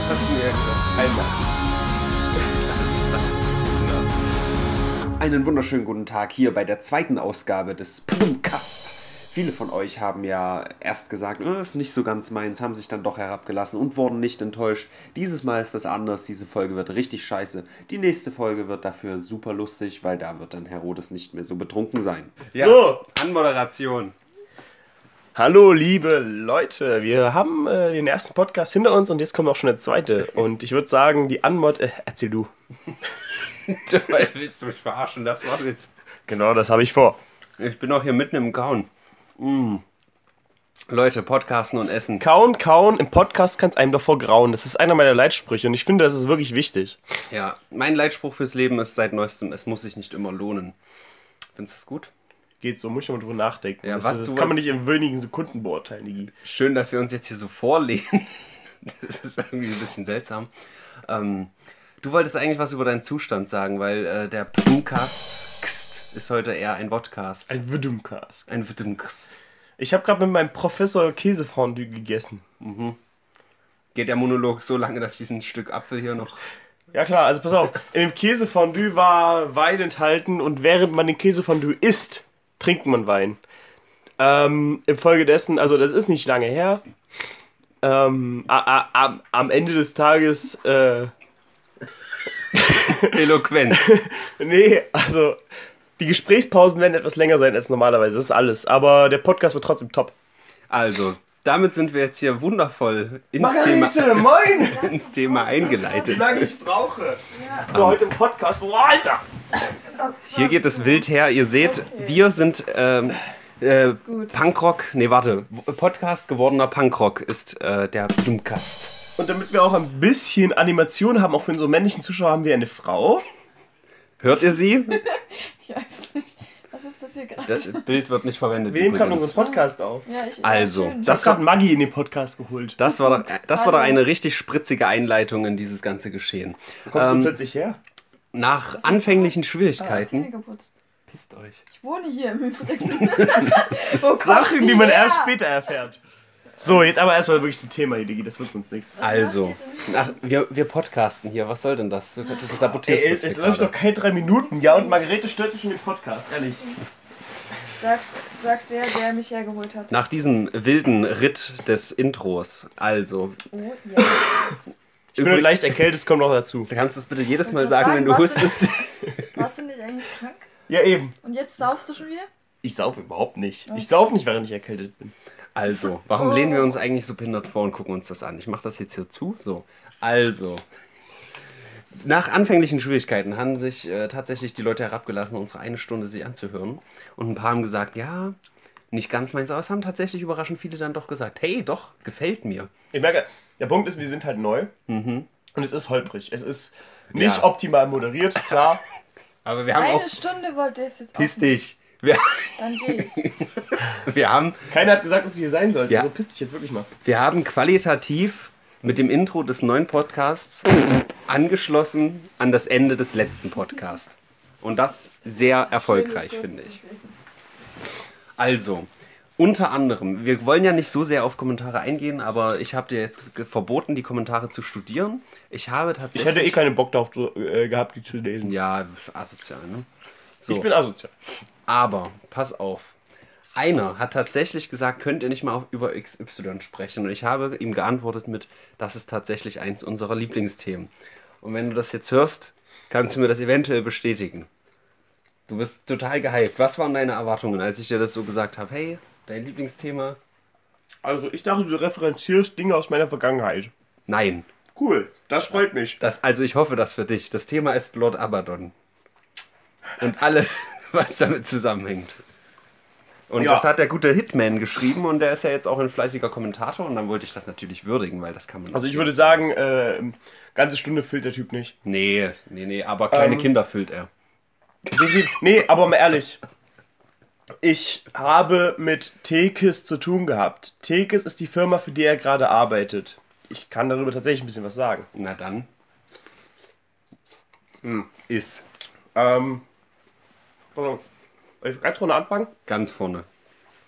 Was hast du mir gesagt? Einen wunderschönen guten Tag hier bei der zweiten Ausgabe des Podcast. Viele von euch haben ja erst gesagt, ist nicht so ganz meins, haben sich dann doch herabgelassen und wurden nicht enttäuscht. Dieses Mal ist das anders, diese Folge wird richtig scheiße. Die nächste Folge wird dafür super lustig, weil da wird dann Herodes nicht mehr so betrunken sein. Ja, so, Anmoderation. Hallo liebe Leute, wir haben den ersten Podcast hinter uns und jetzt kommt auch schon der zweite. Und ich würde sagen, die erzähl du. Willst du mich verarschen? Das war jetzt. Genau, das habe ich vor. Ich bin auch hier mitten im Kauen. Leute, Podcasten und Essen. Kauen, im Podcast kann es einem davor grauen. Das ist einer meiner Leitsprüche und ich finde, das ist wirklich wichtig. Ja, mein Leitspruch fürs Leben ist seit neuestem, es muss sich nicht immer lohnen. Findest du das gut? Geht so, muss ich mal drüber nachdenken. Ja, das kann man nicht in wenigen Sekunden beurteilen, Niki. Schön, dass wir uns jetzt hier so vorlehnen. Das ist irgendwie ein bisschen seltsam. Du wolltest eigentlich was über deinen Zustand sagen, weil der Podcast ist heute eher ein Vodcast. Ein Wüdumcast. Ein Wüdumcast. Ich habe gerade mit meinem Professor Käsefondue gegessen. Mhm. Geht der Monolog so lange, dass ich diesen Stück Apfel hier noch... Ja klar, also pass auf. In dem Käsefondue war Wein enthalten und während man den Käsefondue isst, trinkt man Wein. Infolgedessen, also das ist nicht lange her. Am Ende des Tages... Eloquenz. Nee, also... Die Gesprächspausen werden etwas länger sein als normalerweise, das ist alles. Aber der Podcast wird trotzdem top. Also, damit sind wir jetzt hier wundervoll ins Thema eingeleitet. Wie lange ich brauche. Ja. So, heute im Podcast. Boah, Alter! Hier geht es wild her. Ihr seht, wir sind Punkrock. Nee, warte. Podcast gewordener Punkrock ist der Dummcast. Und damit wir auch ein bisschen Animation haben, auch für unsere männlichen Zuschauer, haben wir eine Frau. Hört ihr sie? Ich weiß nicht. Was ist das hier gerade? Das Bild wird nicht verwendet. Wir nehmen gerade unseren Podcast auf. Ja, also, das hat Maggi in den Podcast geholt. Das war doch eine richtig spritzige Einleitung in dieses ganze Geschehen. Wo kommst du plötzlich her? Nach anfänglichen Schwierigkeiten. Pisst euch. Ich wohne hier im Übrigen. Sachen, die man erst später erfährt. So, jetzt aber erstmal wirklich zum Thema, Digi, das wird sonst nichts. Also, wir podcasten hier, was soll denn das? Du sabotierst das. Es läuft doch keine 3 Minuten, ja, und Margarete stört dich in den Podcast, ehrlich. Sagt der mich hergeholt hat. Nach diesem wilden Ritt des Intros, also... Oh, ja. Ich bin leicht erkältet, das kommt noch dazu. Kannst du es bitte jedes Mal sagen, wenn du hustest? Warst du nicht eigentlich krank? Ja, eben. Und jetzt saufst du schon wieder? Ich sauf überhaupt nicht. Ich sauf nicht, während ich erkältet bin. Also, warum lehnen wir uns eigentlich so behindert vor und gucken uns das an? Ich mache das jetzt hier zu. So, also. Nach anfänglichen Schwierigkeiten haben sich tatsächlich die Leute herabgelassen, unsere 1 Stunde sich anzuhören. Und ein paar haben gesagt, ja, nicht ganz meins, aber es haben tatsächlich überraschend viele dann doch gesagt, hey, doch, gefällt mir. Ich merke, der Punkt ist, wir sind halt neu. Und es ist holprig. Es ist nicht optimal moderiert, klar. Aber wir haben Eine Stunde wollte ich jetzt auch. Piss dich. Dann geh ich. Keiner hat gesagt, dass du hier sein sollst. Ja. Also piss dich jetzt wirklich mal. Wir haben qualitativ mit dem Intro des neuen Podcasts angeschlossen an das Ende des letzten Podcasts. Und das sehr erfolgreich, finde ich. Also, unter anderem, wir wollen ja nicht so sehr auf Kommentare eingehen, aber ich habe dir jetzt verboten, die Kommentare zu studieren. Ich hätte eh keinen Bock darauf gehabt, die zu lesen. Ja, asozial, ne? So. Ich bin asozial. Aber, pass auf. Einer hat tatsächlich gesagt, könnt ihr nicht mal über XY sprechen? Und ich habe ihm geantwortet mit, das ist tatsächlich eins unserer Lieblingsthemen. Und wenn du das jetzt hörst, kannst du mir das eventuell bestätigen. Du bist total gehypt. Was waren deine Erwartungen, als ich dir das so gesagt habe? Hey, dein Lieblingsthema? Also, ich dachte, du referenzierst Dinge aus meiner Vergangenheit. Nein. Cool, das freut mich. Also, ich hoffe das für dich. Das Thema ist Lord Abaddon. Und alles, was damit zusammenhängt. Und das hat der gute Hitman geschrieben und der ist ja jetzt auch ein fleißiger Kommentator und dann wollte ich das natürlich würdigen, weil das kann man... Also ich würde sagen, ganze Stunde füllt der Typ nicht. Nee, aber kleine Kinder füllt er. Nee, aber mal ehrlich. Ich habe mit Tekis zu tun gehabt. Tekis ist die Firma, für die er gerade arbeitet. Ich kann darüber tatsächlich ein bisschen was sagen. Na dann. Ist. Soll ich ganz vorne anfangen? Ganz vorne.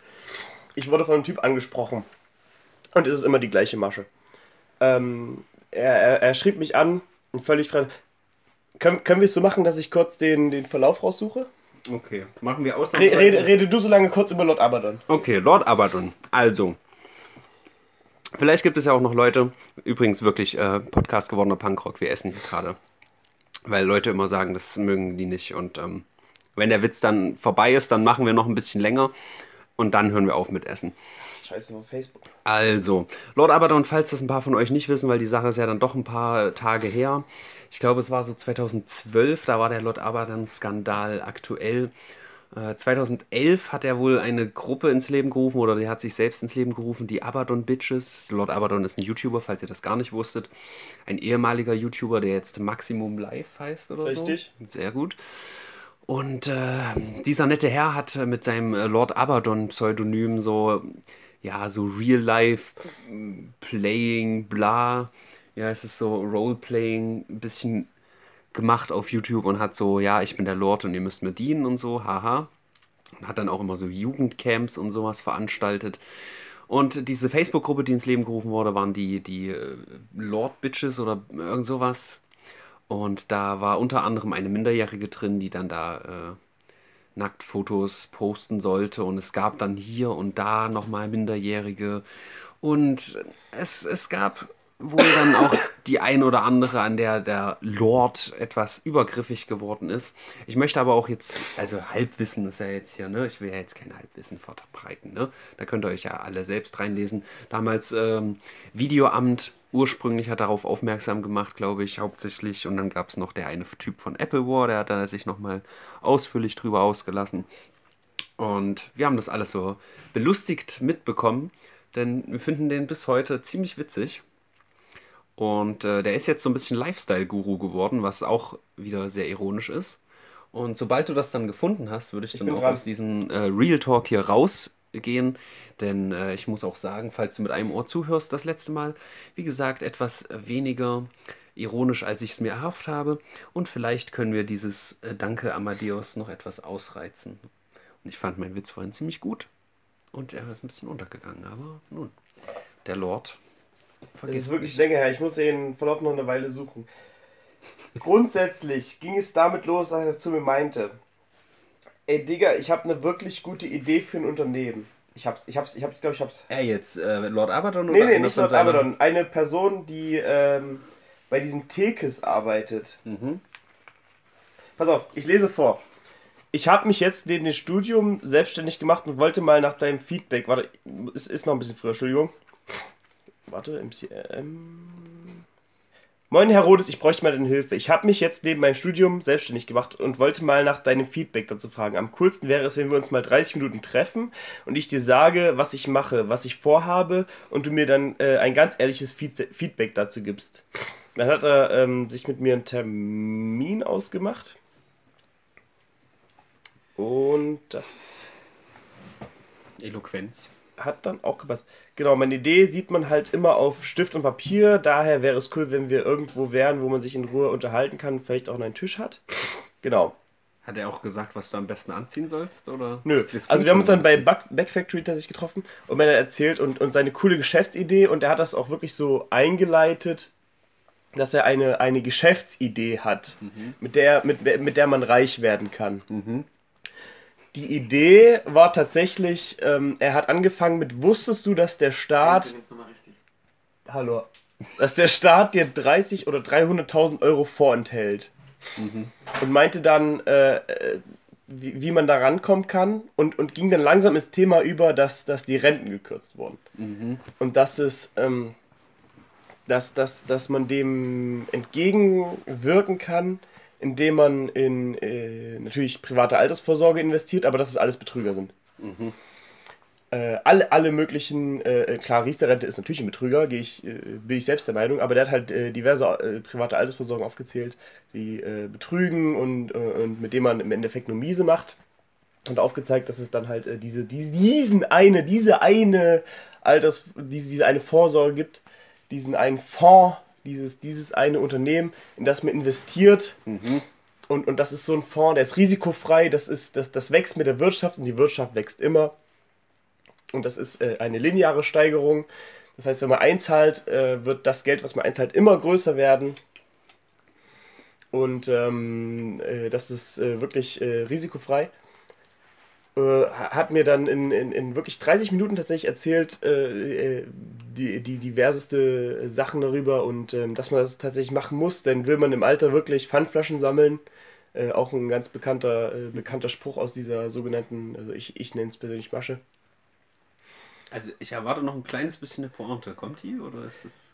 Ich wurde von einem Typ angesprochen. Und es ist immer die gleiche Masche. er schrieb mich an und völlig frei. Können wir es so machen, dass ich kurz den Verlauf raussuche? Okay, machen wir aus. Rede du so lange kurz über Lord Abaddon. Okay, Lord Abaddon. Also, vielleicht gibt es ja auch noch Leute, übrigens wirklich Podcast gewordener Punkrock, wir essen hier gerade. Weil Leute immer sagen, das mögen die nicht. Und wenn der Witz dann vorbei ist, dann machen wir noch ein bisschen länger und dann hören wir auf mit Essen. Scheiße, auf Facebook. Also, Lord Abaddon, falls das ein paar von euch nicht wissen, weil die Sache ist ja dann doch ein paar Tage her. Ich glaube, es war so 2012, da war der Lord Abaddon-Skandal aktuell. 2011 hat er wohl eine Gruppe ins Leben gerufen oder der hat sich selbst ins Leben gerufen, die Abaddon Bitches. Lord Abaddon ist ein YouTuber, falls ihr das gar nicht wusstet. Ein ehemaliger YouTuber, der jetzt Maximum Live heißt oder so. Richtig. Sehr gut. Und dieser nette Herr hat mit seinem Lord Abaddon-Pseudonym so Real-Life Playing, bla. Ja, es ist so Roleplaying, ein bisschen gemacht auf YouTube und hat so, ja, ich bin der Lord und ihr müsst mir dienen und so, haha. Und hat dann auch immer so Jugendcamps und sowas veranstaltet. Und diese Facebook-Gruppe, die ins Leben gerufen wurde, waren die Lord-Bitches oder irgend sowas. Und da war unter anderem eine Minderjährige drin, die dann da Nacktfotos posten sollte. Und es gab dann hier und da nochmal Minderjährige. Und es gab wohl dann auch die ein oder andere, an der Lord etwas übergriffig geworden ist. Ich möchte aber auch jetzt, also Halbwissen ist ja jetzt hier, ne? Ich will ja jetzt kein Halbwissen verbreiten, ne? Da könnt ihr euch ja alle selbst reinlesen. Damals Videoamt ursprünglich hat darauf aufmerksam gemacht, glaube ich, hauptsächlich. Und dann gab es noch der eine Typ von Apple War, der hat da sich nochmal ausführlich drüber ausgelassen. Und wir haben das alles so belustigt mitbekommen, denn wir finden den bis heute ziemlich witzig. Und der ist jetzt so ein bisschen Lifestyle-Guru geworden, was auch wieder sehr ironisch ist. Und sobald du das dann gefunden hast, würde ich dann auch aus diesem Real Talk hier rausgehen. Denn ich muss auch sagen, falls du mit einem Ohr zuhörst, das letzte Mal, wie gesagt, etwas weniger ironisch, als ich es mir erhofft habe. Und vielleicht können wir dieses Danke Amadeus noch etwas ausreizen. Und ich fand meinen Witz vorhin ziemlich gut. Und er ist ein bisschen untergegangen. Aber nun, der Lord... Das ist wirklich länger her. Ich muss den Verlauf noch eine Weile suchen. Grundsätzlich ging es damit los, dass er zu mir meinte: Ey Digga, ich habe eine wirklich gute Idee für ein Unternehmen. Ich glaube, ich hab's. Er jetzt, Lord Abaddon oder? Nee, nicht Lord Abaddon. Eine Person, die bei diesem Tekes arbeitet. Mhm. Pass auf, ich lese vor. Ich habe mich jetzt neben dem Studium selbstständig gemacht und wollte mal nach deinem Feedback. Warte, es ist noch ein bisschen früher, Entschuldigung. Warte, Moin Herr Rodes, ich bräuchte mal deine Hilfe. Ich habe mich jetzt neben meinem Studium selbstständig gemacht und wollte mal nach deinem Feedback dazu fragen. Am coolsten wäre es, wenn wir uns mal 30 Minuten treffen und ich dir sage, was ich mache, was ich vorhabe und du mir dann ein ganz ehrliches Feedback dazu gibst. Dann hat er sich mit mir einen Termin ausgemacht. Und das Eloquenz. hat dann auch gepasst. Genau, meine Idee sieht man halt immer auf Stift und Papier. Daher wäre es cool, wenn wir irgendwo wären, wo man sich in Ruhe unterhalten kann, vielleicht auch einen Tisch hat. Genau. Hat er auch gesagt, was du am besten anziehen sollst? Oder? Nö, also wir haben uns dann bei Back Factory tatsächlich getroffen und mir dann erzählt und seine coole Geschäftsidee und er hat das auch wirklich so eingeleitet, dass er eine Geschäftsidee hat, mit der man reich werden kann. Die Idee war tatsächlich, er hat angefangen mit, wusstest du, dass der Staat... Hallo. Dass der Staat dir 30 oder 300.000 Euro vorenthält. Und meinte dann, wie man da rankommen kann und ging dann langsam ins Thema über, dass die Renten gekürzt wurden. Und dass es... dass man dem entgegenwirken kann, indem man in natürlich private Altersvorsorge investiert, aber dass es alles Betrüger sind. Alle möglichen, klar, Riester-Rente ist natürlich ein Betrüger, bin ich selbst der Meinung, aber der hat halt diverse private Altersvorsorgen aufgezählt, die betrügen und mit denen man im Endeffekt nur miese macht. Und aufgezeigt, dass es dann halt diese eine Vorsorge gibt, diesen einen Fonds, dieses eine Unternehmen, in das man investiert. Und das ist so ein Fonds, der ist risikofrei, das wächst mit der Wirtschaft und die Wirtschaft wächst immer. Und das ist eine lineare Steigerung. Das heißt, wenn man einzahlt, wird das Geld, was man einzahlt, immer größer werden. Und das ist wirklich risikofrei. Hat mir dann in wirklich 30 Minuten tatsächlich erzählt, die diverseste Sachen darüber und dass man das tatsächlich machen muss, denn will man im Alter wirklich Pfandflaschen sammeln, auch ein ganz bekannter Spruch aus dieser sogenannten, also ich nenne es persönlich Masche. Also ich erwarte noch ein kleines bisschen eine Pointe. Kommt die oder ist es...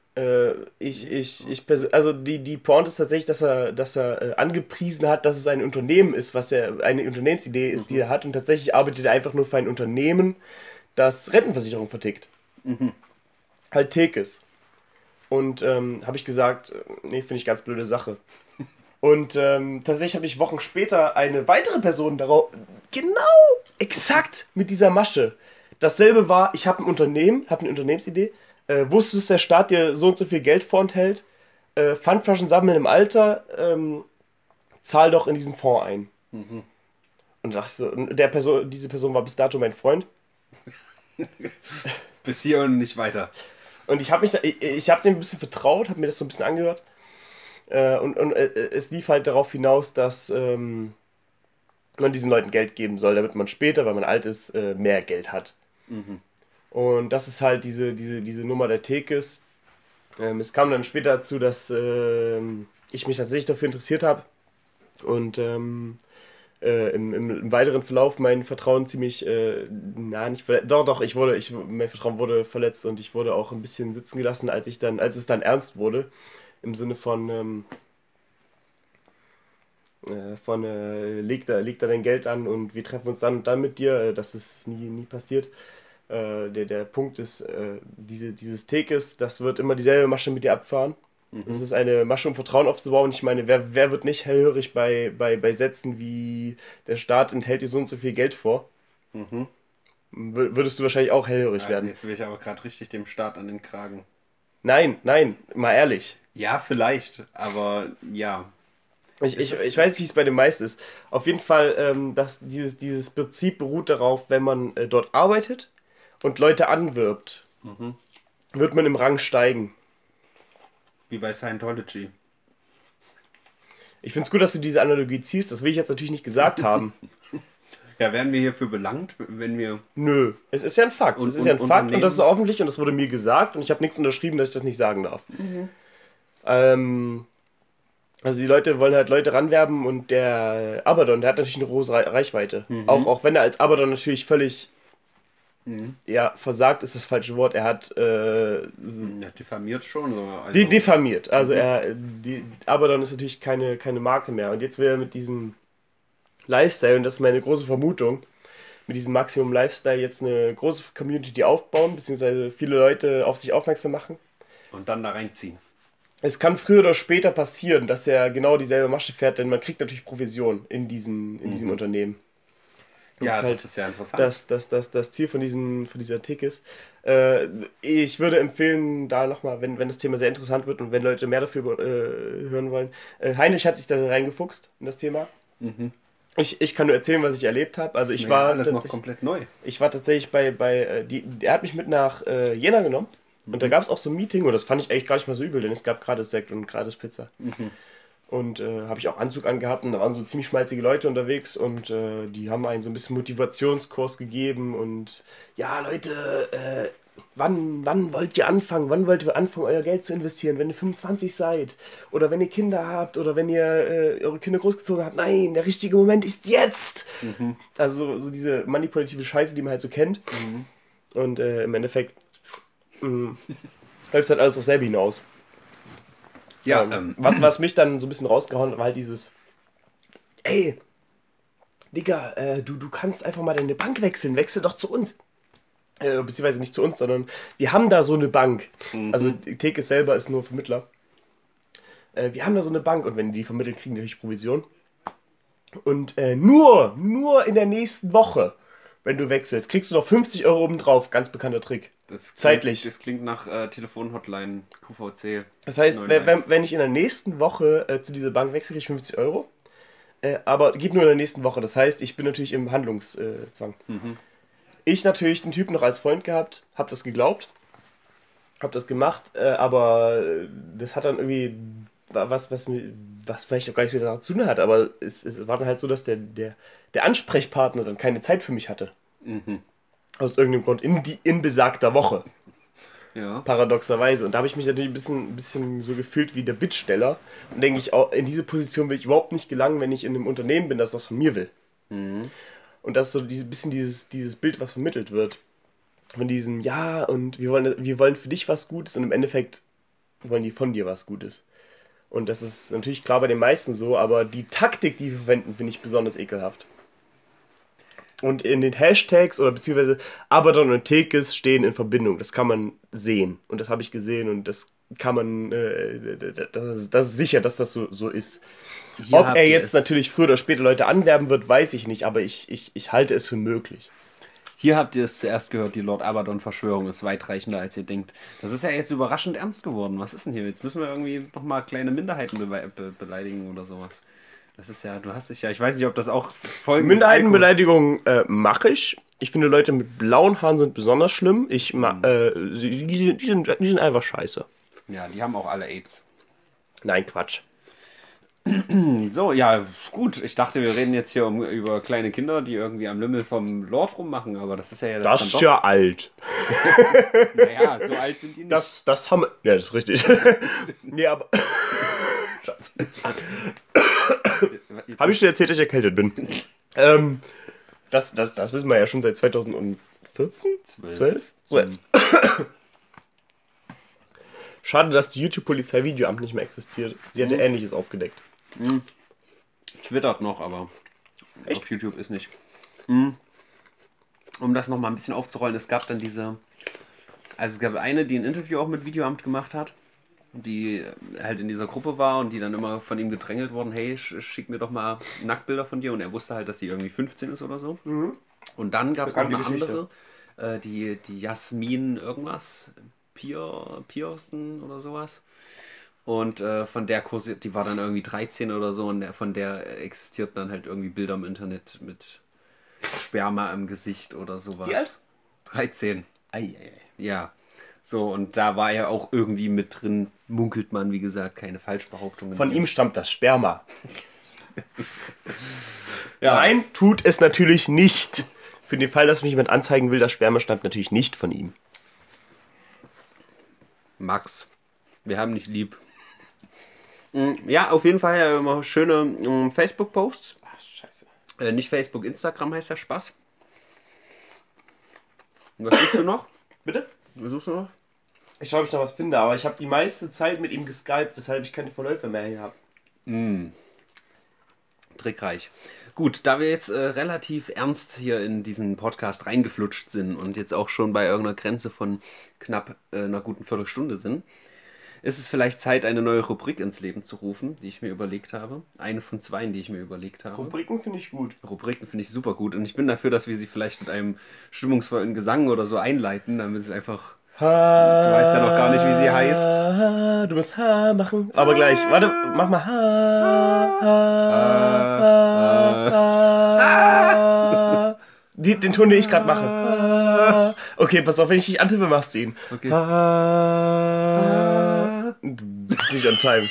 Also die Pointe ist tatsächlich, dass er angepriesen hat, dass es ein Unternehmen ist, was er eine Unternehmensidee ist, die er hat und tatsächlich arbeitet er einfach nur für ein Unternehmen, das Rentenversicherung vertickt. Halt Tekes. Und habe ich gesagt, nee, finde ich ganz blöde Sache. Und tatsächlich habe ich Wochen später eine weitere Person darauf, genau, exakt mit dieser Masche. Dasselbe war, ich habe ein Unternehmen, habe eine Unternehmensidee, wusstest, dass der Staat dir so und so viel Geld vorenthält, Pfandflaschen sammeln im Alter, zahl doch in diesen Fonds ein. Und dachte so, diese Person war bis dato mein Freund. Bis hier und nicht weiter. Und ich habe dem ein bisschen vertraut, habe mir das so ein bisschen angehört. Und es lief halt darauf hinaus, dass man diesen Leuten Geld geben soll, damit man später, wenn man alt ist, mehr Geld hat. Und das ist halt diese Nummer der Tekes. Es kam dann später dazu, dass ich mich tatsächlich dafür interessiert habe und im weiteren Verlauf mein Vertrauen ziemlich, nicht verletzt, mein Vertrauen wurde verletzt und ich wurde auch ein bisschen sitzen gelassen, als es dann ernst wurde, im Sinne von leg da dein Geld an und wir treffen uns dann und dann mit dir, das ist nie passiert. Der Punkt ist, dieses Tekes, das wird immer dieselbe Masche mit dir abfahren. Das ist eine Masche, um Vertrauen aufzubauen. Ich meine, wer wird nicht hellhörig bei Sätzen wie der Staat enthält dir so und so viel Geld vor? Würdest du wahrscheinlich auch hellhörig werden. Jetzt will ich aber gerade richtig dem Staat an den Kragen. Nein, mal ehrlich. Ja, vielleicht, aber ja. Ich weiß nicht, wie es bei den meisten ist. Auf jeden Fall, dass dieses Prinzip beruht darauf, wenn man dort arbeitet und Leute anwirbt, wird man im Rang steigen. Wie bei Scientology. Ich finde es gut, dass du diese Analogie ziehst. Das will ich jetzt natürlich nicht gesagt haben. Ja, werden wir hierfür belangt, wenn wir... Nö, es ist ja ein Fakt. Es ist ja ein Fakt und das ist öffentlich und das wurde mir gesagt und ich habe nichts unterschrieben, dass ich das nicht sagen darf. Also die Leute wollen halt Leute ranwerben und der Abaddon, der hat natürlich eine große Reichweite. Auch wenn er als Abaddon natürlich völlig versagt ist das falsche Wort. Er hat diffamiert schon. Also diffamiert. Also Abaddon ist natürlich keine Marke mehr. Und jetzt will er mit diesem Lifestyle, und das ist meine große Vermutung, mit diesem Maximum Lifestyle jetzt eine große Community aufbauen, beziehungsweise viele Leute auf sich aufmerksam machen. Und dann da reinziehen. Es kann früher oder später passieren, dass er genau dieselbe Masche fährt, denn man kriegt natürlich Provision in diesem Unternehmen. Ja, das ist ja interessant. Das Ziel von dieser Tick ist. Ich würde empfehlen, da nochmal, wenn das Thema sehr interessant wird und wenn Leute mehr dafür hören wollen. Heinrich hat sich da reingefuchst in das Thema. Ich kann nur erzählen, was ich erlebt habe. Also ich war alles noch komplett neu. Ich war tatsächlich er hat mich mit nach Jena genommen. Und da gab es auch so ein Meeting, und das fand ich eigentlich gar nicht mal so übel, denn es gab gratis Sekt und gratis Pizza. Und habe ich auch Anzug angehabt und da waren so ziemlich schmalzige Leute unterwegs und die haben einen so ein bisschen Motivationskurs gegeben und ja, Leute, wann wollt ihr anfangen? Wann wollt ihr anfangen, euer Geld zu investieren? Wenn ihr 25 seid oder wenn ihr Kinder habt oder wenn ihr eure Kinder großgezogen habt. Nein, der richtige Moment ist jetzt! Also so diese manipulative Scheiße, die man halt so kennt. Und im Endeffekt läuft es halt alles auf selber hinaus. Ja, was mich dann so ein bisschen rausgehauen hat, war halt dieses: Ey, Digga, du kannst einfach mal deine Bank wechseln, wechsel doch zu uns. Beziehungsweise nicht zu uns, sondern wir haben da so eine Bank. Also Tekes selber ist nur Vermittler. Wir haben da so eine Bank und wenn die vermitteln, kriegen die natürlich Provision. Und nur in der nächsten Woche, wenn du wechselst, kriegst du noch 50 Euro obendrauf. Ganz bekannter Trick. Zeitlich. Das klingt nach Telefonhotline, QVC. Das heißt, wenn ich in der nächsten Woche zu dieser Bank wechsle, kriege ich 50 Euro. Aber geht nur in der nächsten Woche. Das heißt, ich bin natürlich im Handlungszwang. Ich natürlich den Typen noch als Freund gehabt, habe das geglaubt. Hab das gemacht, aber das hat dann irgendwie was vielleicht auch gar nichts mit der Sache zu tun hat, aber es war dann halt so, dass der Ansprechpartner dann keine Zeit für mich hatte. Aus irgendeinem Grund in besagter Woche. Ja. Paradoxerweise. Und da habe ich mich natürlich ein bisschen so gefühlt wie der Bittsteller. Und denke ich, auch in diese Position will ich überhaupt nicht gelangen, wenn ich in einem Unternehmen bin, das was von mir will. Und das ist so dieses Bild, was vermittelt wird. Von diesem, ja, und wir wollen für dich was Gutes und im Endeffekt wollen die von dir was Gutes. Und das ist natürlich klar bei den meisten so, aber die Taktik, die wir verwenden, finde ich besonders ekelhaft. Und in den Hashtags oder beziehungsweise Abaddon und Tekes stehen in Verbindung. Das kann man sehen. Und das habe ich gesehen und das kann man, das ist sicher, dass das so ist. Hier Ob habt er ihr jetzt es. natürlich früher oder später Leute anwerben wird, weiß ich nicht, aber ich halte es für möglich. Hier habt ihr es zuerst gehört, die Lord Abaddon-Verschwörung ist weitreichender, als ihr denkt. Das ist ja jetzt überraschend ernst geworden. Was ist denn hier? Jetzt müssen wir irgendwie nochmal kleine Minderheiten beleidigen oder sowas. Das ist ja, du hast dich ja, ich weiß nicht, ob das auch Folgen des Minderheitenbeleidigung mache ich. Ich finde, Leute mit blauen Haaren sind besonders schlimm. Die sind einfach scheiße. Ja, die haben auch alle AIDS. Nein, Quatsch. So, ja, gut. Ich dachte, wir reden jetzt hier über kleine Kinder, die irgendwie am Lümmel vom Lord rummachen, aber das ist ja jetzt Das ist ja alt. Naja, so alt sind die nicht. Das haben wir. Ja, das ist richtig. Nee, aber. Habe ich schon erzählt, dass ich erkältet bin? Das wissen wir ja schon seit 2014? 12? Schade, dass die YouTube-Polizei Videoamt nicht mehr existiert. Sie hatte Ähnliches aufgedeckt. Twittert noch, aber auf YouTube ist nicht. Um das nochmal ein bisschen aufzurollen, es gab dann es gab eine, die ein Interview auch mit Videoamt gemacht hat, die halt in dieser Gruppe war und die dann immer von ihm gedrängelt worden, hey, schick mir doch mal Nacktbilder von dir, und er wusste halt, dass sie irgendwie 15 ist oder so. Und dann gab es noch eine Bekannte andere, die Jasmin irgendwas, Pearson oder sowas. Und von der kursiert, die war dann irgendwie 13 oder so, und von der existierten dann halt irgendwie Bilder im Internet mit Sperma im Gesicht oder sowas. Wie alt? 13. Ja. So, und da war er auch irgendwie mit drin, munkelt man, wie gesagt, keine Falschbehauptungen. Von ihm stammt das Sperma. Ja, Nein, tut es natürlich nicht. Für den Fall, dass mich jemand anzeigen will, das Sperma stammt natürlich nicht von ihm. Max, wir haben dich lieb. Ja, auf jeden Fall immer schöne Facebook-Posts. Ach, scheiße. Nicht Facebook, Instagram heißt ja Spaß. Was suchst du noch? Bitte? Was suchst du noch? Ich schaue, ob ich noch was finde, aber ich habe die meiste Zeit mit ihm geskypt, weshalb ich keine Verläufe mehr hier habe. Trickreich. Gut, da wir jetzt relativ ernst hier in diesen Podcast reingeflutscht sind und jetzt auch schon bei irgendeiner Grenze von knapp einer guten Viertelstunde sind, ist es vielleicht Zeit, eine neue Rubrik ins Leben zu rufen, die ich mir überlegt habe. Eine von zwei, die ich mir überlegt habe. Rubriken finde ich gut. Rubriken finde ich super gut, und ich bin dafür, dass wir sie vielleicht mit einem stimmungsvollen Gesang oder so einleiten, damit es einfach... Du weißt ja noch gar nicht, wie sie heißt. Du musst Ha machen. Aber gleich. Warte, mach mal Ha. Den Ton, den ich gerade mache. Okay, pass auf, wenn ich dich antippe, machst du ihn. Okay. Du bist nicht on time.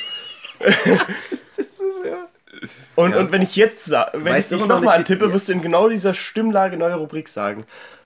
Und wenn ich jetzt sage, wenn ich Weißt du dich immer noch nochmal nicht, antippe, wie- wirst du in genau dieser Stimmlage neue Rubrik sagen.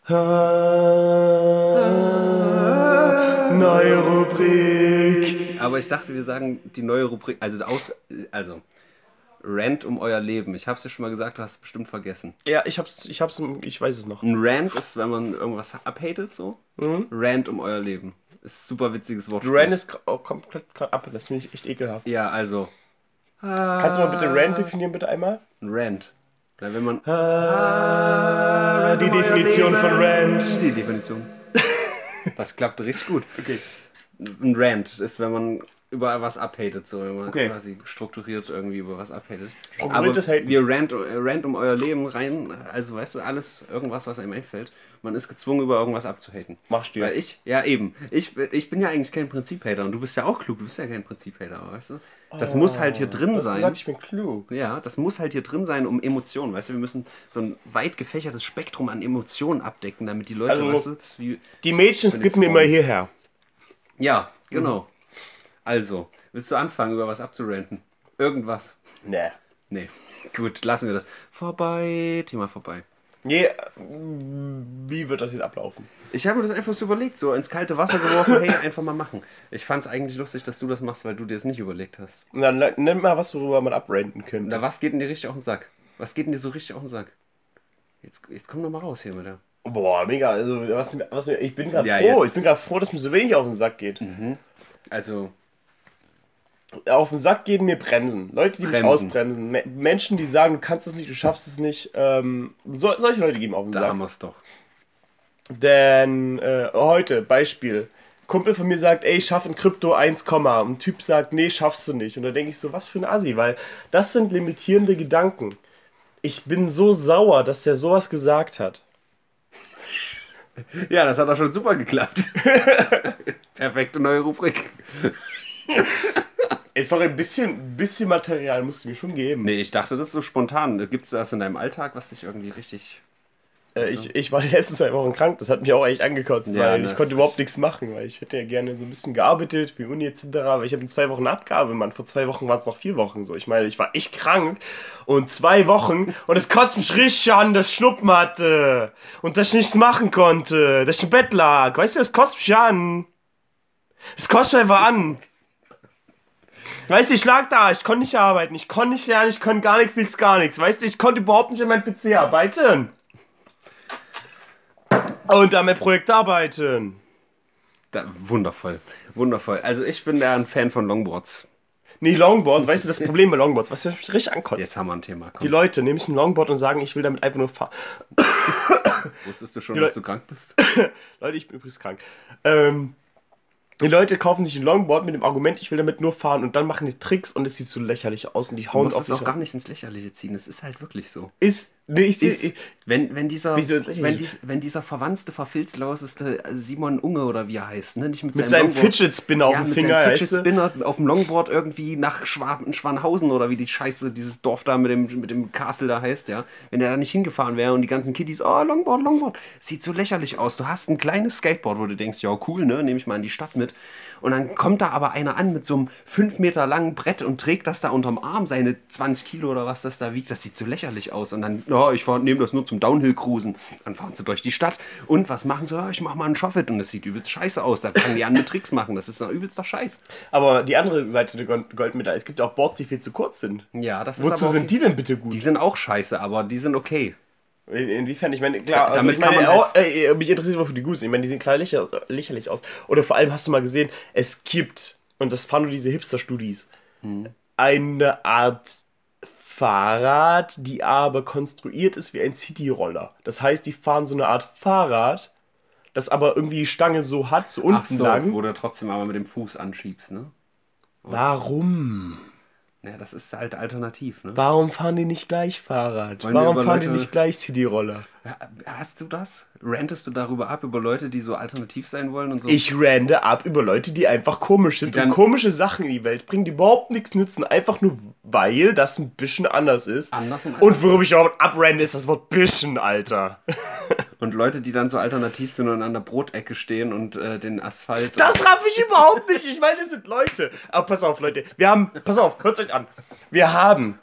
Neue Rubrik. Aber ich dachte, wir sagen die neue Rubrik, also Rant um euer Leben. Ich hab's dir schon mal gesagt, du hast es bestimmt vergessen. Ja, ich weiß es noch. Ein Rant ist, wenn man irgendwas abhatet, so. Rant um euer Leben. Ist ein super witziges Wort. Ran ist komplett gerade ab, das finde ich echt ekelhaft. Ja, also. Kannst du mal bitte Rant definieren, bitte einmal? Ein Rant. Ja, wenn man. Die Definition von Rant. Die Definition. Das klappt richtig gut. Okay. Ein Rant ist, wenn man über was abhatet, so, wenn man Okay. quasi strukturiert irgendwie über was abhatet. Strukturiertes Haten. wir rant um euer Leben rein, also weißt du, alles, irgendwas, was einem einfällt. Man ist gezwungen, über irgendwas abzuhaten. Machst du ja. Weil ich bin ja eigentlich kein Prinziphater, und du bist ja auch klug, du bist ja kein Prinziphater, weißt du? Das muss halt hier drin Du hast sein. gesagt, ich bin klug. Ja, das muss halt hier drin sein, um Emotionen, weißt du? Wir müssen so ein weit gefächertes Spektrum an Emotionen abdecken, damit die Leute, Also, weißt du, das ist wie... Die Mädchen skippen mir immer hierher. Ja, genau. Also, willst du anfangen, über was abzuranten? Irgendwas? Nee. Nee. Gut, lassen wir das. Vorbei, Thema vorbei. Nee, wie wird das jetzt ablaufen? Ich habe mir das einfach so überlegt, so ins kalte Wasser geworfen, hey, einfach mal machen. Ich fand es eigentlich lustig, dass du das machst, weil du dir das nicht überlegt hast. Na, nenn mal was, worüber man abranten könnte. Na, was geht denn dir richtig auf den Sack? Was geht denn dir so richtig auf den Sack? Jetzt komm doch mal raus hier mit der. Boah, mega. Also, ich bin gerade Ja, froh. jetzt. Ich bin gerade froh, dass mir so wenig auf den Sack geht. Also, Auf den Sack gehen mir Bremsen. Leute, die mich Bremsen. ausbremsen. Menschen, die sagen, du kannst es nicht, du schaffst es nicht. Solche Leute gehen mir auf den da Sack. haben wir es doch. Denn heute, Beispiel. Kumpel von mir sagt, ey, ich schaff in Krypto 1, und ein Typ sagt, nee, schaffst du nicht. Und da denke ich so, was für ein Assi, weil das sind limitierende Gedanken. Ich bin so sauer, dass der sowas gesagt hat. Ja, das hat auch schon super geklappt. Perfekte neue Rubrik. Ist doch ein bisschen Material musst du mir schon geben. Nee, ich dachte, das ist so spontan. Gibt es das in deinem Alltag, was dich irgendwie richtig... Ich war die letzten 2 Wochen krank, das hat mich auch echt angekotzt, Ja, weil das ich konnte ist- überhaupt nichts machen, weil ich hätte ja gerne so ein bisschen gearbeitet für Uni etc., aber ich habe in 2 Wochen Abgabe, Mann. Vor 2 Wochen war es noch 4 Wochen so. Ich meine, ich war echt krank und 2 Wochen und es kotzt mich richtig an, dass ich Schnupfen hatte und dass ich nichts machen konnte, dass ich im Bett lag. Weißt du, das kotzt mich an. Es kotzt mich einfach an. Weißt du, ich lag da, ich konnte nicht arbeiten, ich konnte nicht lernen, ich konnte gar nichts. Weißt du, ich konnte überhaupt nicht an meinem PC arbeiten. Und an meinem Projekt arbeiten. Wundervoll. Wundervoll. Also ich bin da ein Fan von Longboards. Nee, Longboards, weißt du, das Problem bei Longboards, was mich richtig ankotzt. Jetzt haben wir ein Thema. Die Komm. Leute nehmen sich ein Longboard und sagen, ich will damit einfach nur fahren. Wusstest du schon, Die dass du krank bist? Leute, ich bin übrigens krank. Die Leute kaufen sich ein Longboard mit dem Argument, ich will damit nur fahren und dann machen die Tricks und es sieht so lächerlich aus und die Du hauen musst auf es sich. auch gar nicht ins Lächerliche ziehen. Es ist halt wirklich so. Wieso lächerlich? Wenn dieser verwanzte, verfilzlauseste Simon Unge oder wie er heißt, ne? Nicht mit seinem Longboard- Fidget Spinner auf dem mit Finger, seinem weißt Fidget du? Spinner auf dem Longboard irgendwie nach Schwanhausen oder wie die Scheiße, dieses Dorf da mit dem Castle da heißt, ja. Wenn er da nicht hingefahren wäre und die ganzen Kiddies, oh, Longboard. Sieht so lächerlich aus. Du hast ein kleines Skateboard, wo du denkst, ja, cool, ne? Nehme ich mal in die Stadt mit. Und dann kommt da aber einer an mit so einem 5 Meter langen Brett und trägt das da unterm Arm, seine 20 Kilo oder was das da wiegt. Das sieht so lächerlich aus. Und dann, ja, ich nehme das nur zum Downhill-Cruisen. Dann fahren sie durch die Stadt. Und was machen sie? Ja, ich mach mal einen Shuffit. Und das sieht übelst scheiße aus. Da fangen die an mit Tricks machen. Das ist doch übelster Scheiß. Aber die andere Seite der Goldmedaille, es gibt auch Boards, die viel zu kurz sind. Ja, das ist Wozu aber sind okay. die denn bitte gut? Die sind auch scheiße, aber die sind okay. Inwiefern? Ich meine, klar, also Damit ich meine, kann man mich interessiert, wofür die gut sind. Ich meine, die sehen klar lächerlich aus. Oder vor allem hast du mal gesehen, es gibt, und das fahren nur diese Hipster-Studis, eine Art Fahrrad, die aber konstruiert ist wie ein Cityroller. Das heißt, die fahren so eine Art Fahrrad, das aber irgendwie die Stange so hat, so unten Ach so, lang. wo du trotzdem aber mit dem Fuß anschiebst, ne? Warum? Ja, das ist halt alternativ, ne? Warum fahren die nicht gleich Fahrrad? Wollen wir Warum über fahren die Leute- nicht gleich Cityroller? Hast du das? Rantest du darüber ab, über Leute, die so alternativ sein wollen und so? Ich rande ab über Leute, die einfach komisch sind Die dann- und komische Sachen in die Welt bringen, die überhaupt nichts nützen, einfach nur weil das ein bisschen anders ist. Anders und Und worüber ich überhaupt abrande, ist das Wort bisschen, Alter. Und Leute, die dann so alternativ sind und an der Brotecke stehen und den Asphalt... Das raff ich überhaupt nicht. Ich meine, das sind Leute. Aber pass auf, Leute. Pass auf, hört euch an. Wir haben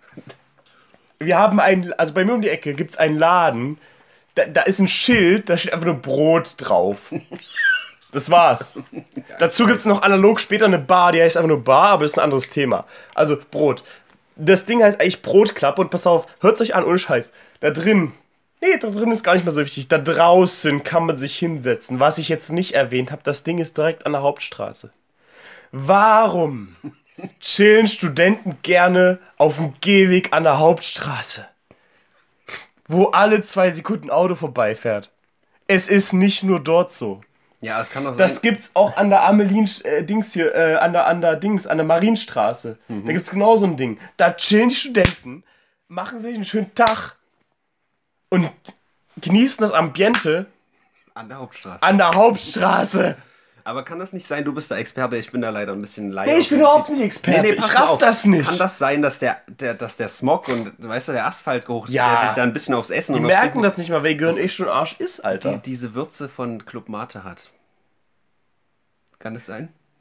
also bei mir um die Ecke gibt es einen Laden, da ist ein Schild, da steht einfach nur Brot drauf. Das war's. Dazu gibt es noch analog später eine Bar, die heißt einfach nur Bar, aber das ist ein anderes Thema. Also Brot. Das Ding heißt eigentlich Brotklappe und pass auf, hört's euch an, ohne Scheiß. Da drin ist gar nicht mal so wichtig. Da draußen kann man sich hinsetzen. Was ich jetzt nicht erwähnt habe, das Ding ist direkt an der Hauptstraße. Warum chillen Studenten gerne auf dem Gehweg an der Hauptstraße, wo alle 2 Sekunden ein Auto vorbeifährt? Es ist nicht nur dort so. Ja, es kann doch sein... Das gibt's auch an der an der Marienstraße. Da gibt's genau so ein Ding. Da chillen die Studenten, machen sich einen schönen Tag und genießen das Ambiente an der Hauptstraße. an der Hauptstraße. Aber kann das nicht sein, du bist der Experte, ich bin da leider ein bisschen leider. Nee, ich bin überhaupt nicht Experte. pass Ich raff auf. das nicht. Kann das sein, dass der Smog und, weißt du, der Asphaltgeruch, Ja. der sich da ein bisschen aufs Essen Die und merken aufs das nicht mal, weil ihr Gehirn echt schon Arsch ist, Alter. diese Würze von Club Mate hat? Kann das sein?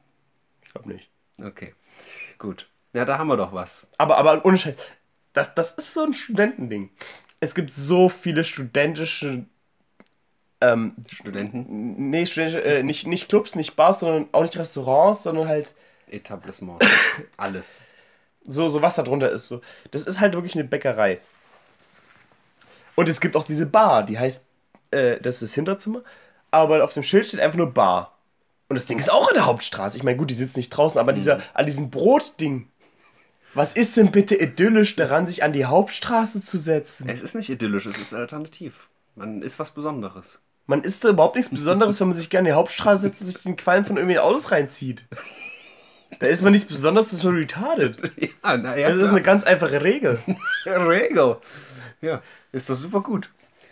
Ich glaube nicht. Okay, gut. Ja, da haben wir doch was. Aber ohne Scheiß, das ist so ein Studentending. Es gibt so viele studentische, Studenten, nee, studentische, nicht Clubs, nicht Bars, sondern auch nicht Restaurants, sondern halt Etablissement, alles. so was da drunter ist. So. Das ist halt wirklich eine Bäckerei. Und es gibt auch diese Bar, die heißt, das ist das Hinterzimmer, aber auf dem Schild steht einfach nur Bar. Und das Ding ist auch in der Hauptstraße. Ich meine, gut, die sitzt nicht draußen, aber an diesem Brotding. Was ist denn bitte idyllisch daran, sich an die Hauptstraße zu setzen? Es ist nicht idyllisch, es ist alternativ. Man ist was Besonderes. Man ist da überhaupt nichts Besonderes, wenn man sich gerne an die Hauptstraße setzt und sich den Qualm von irgendwelchen Autos reinzieht. Da ist man nichts Besonderes, das ist man retarded. Ja, naja. Das ist eine ganz einfache Regel. Regel. Ja, ist doch super gut.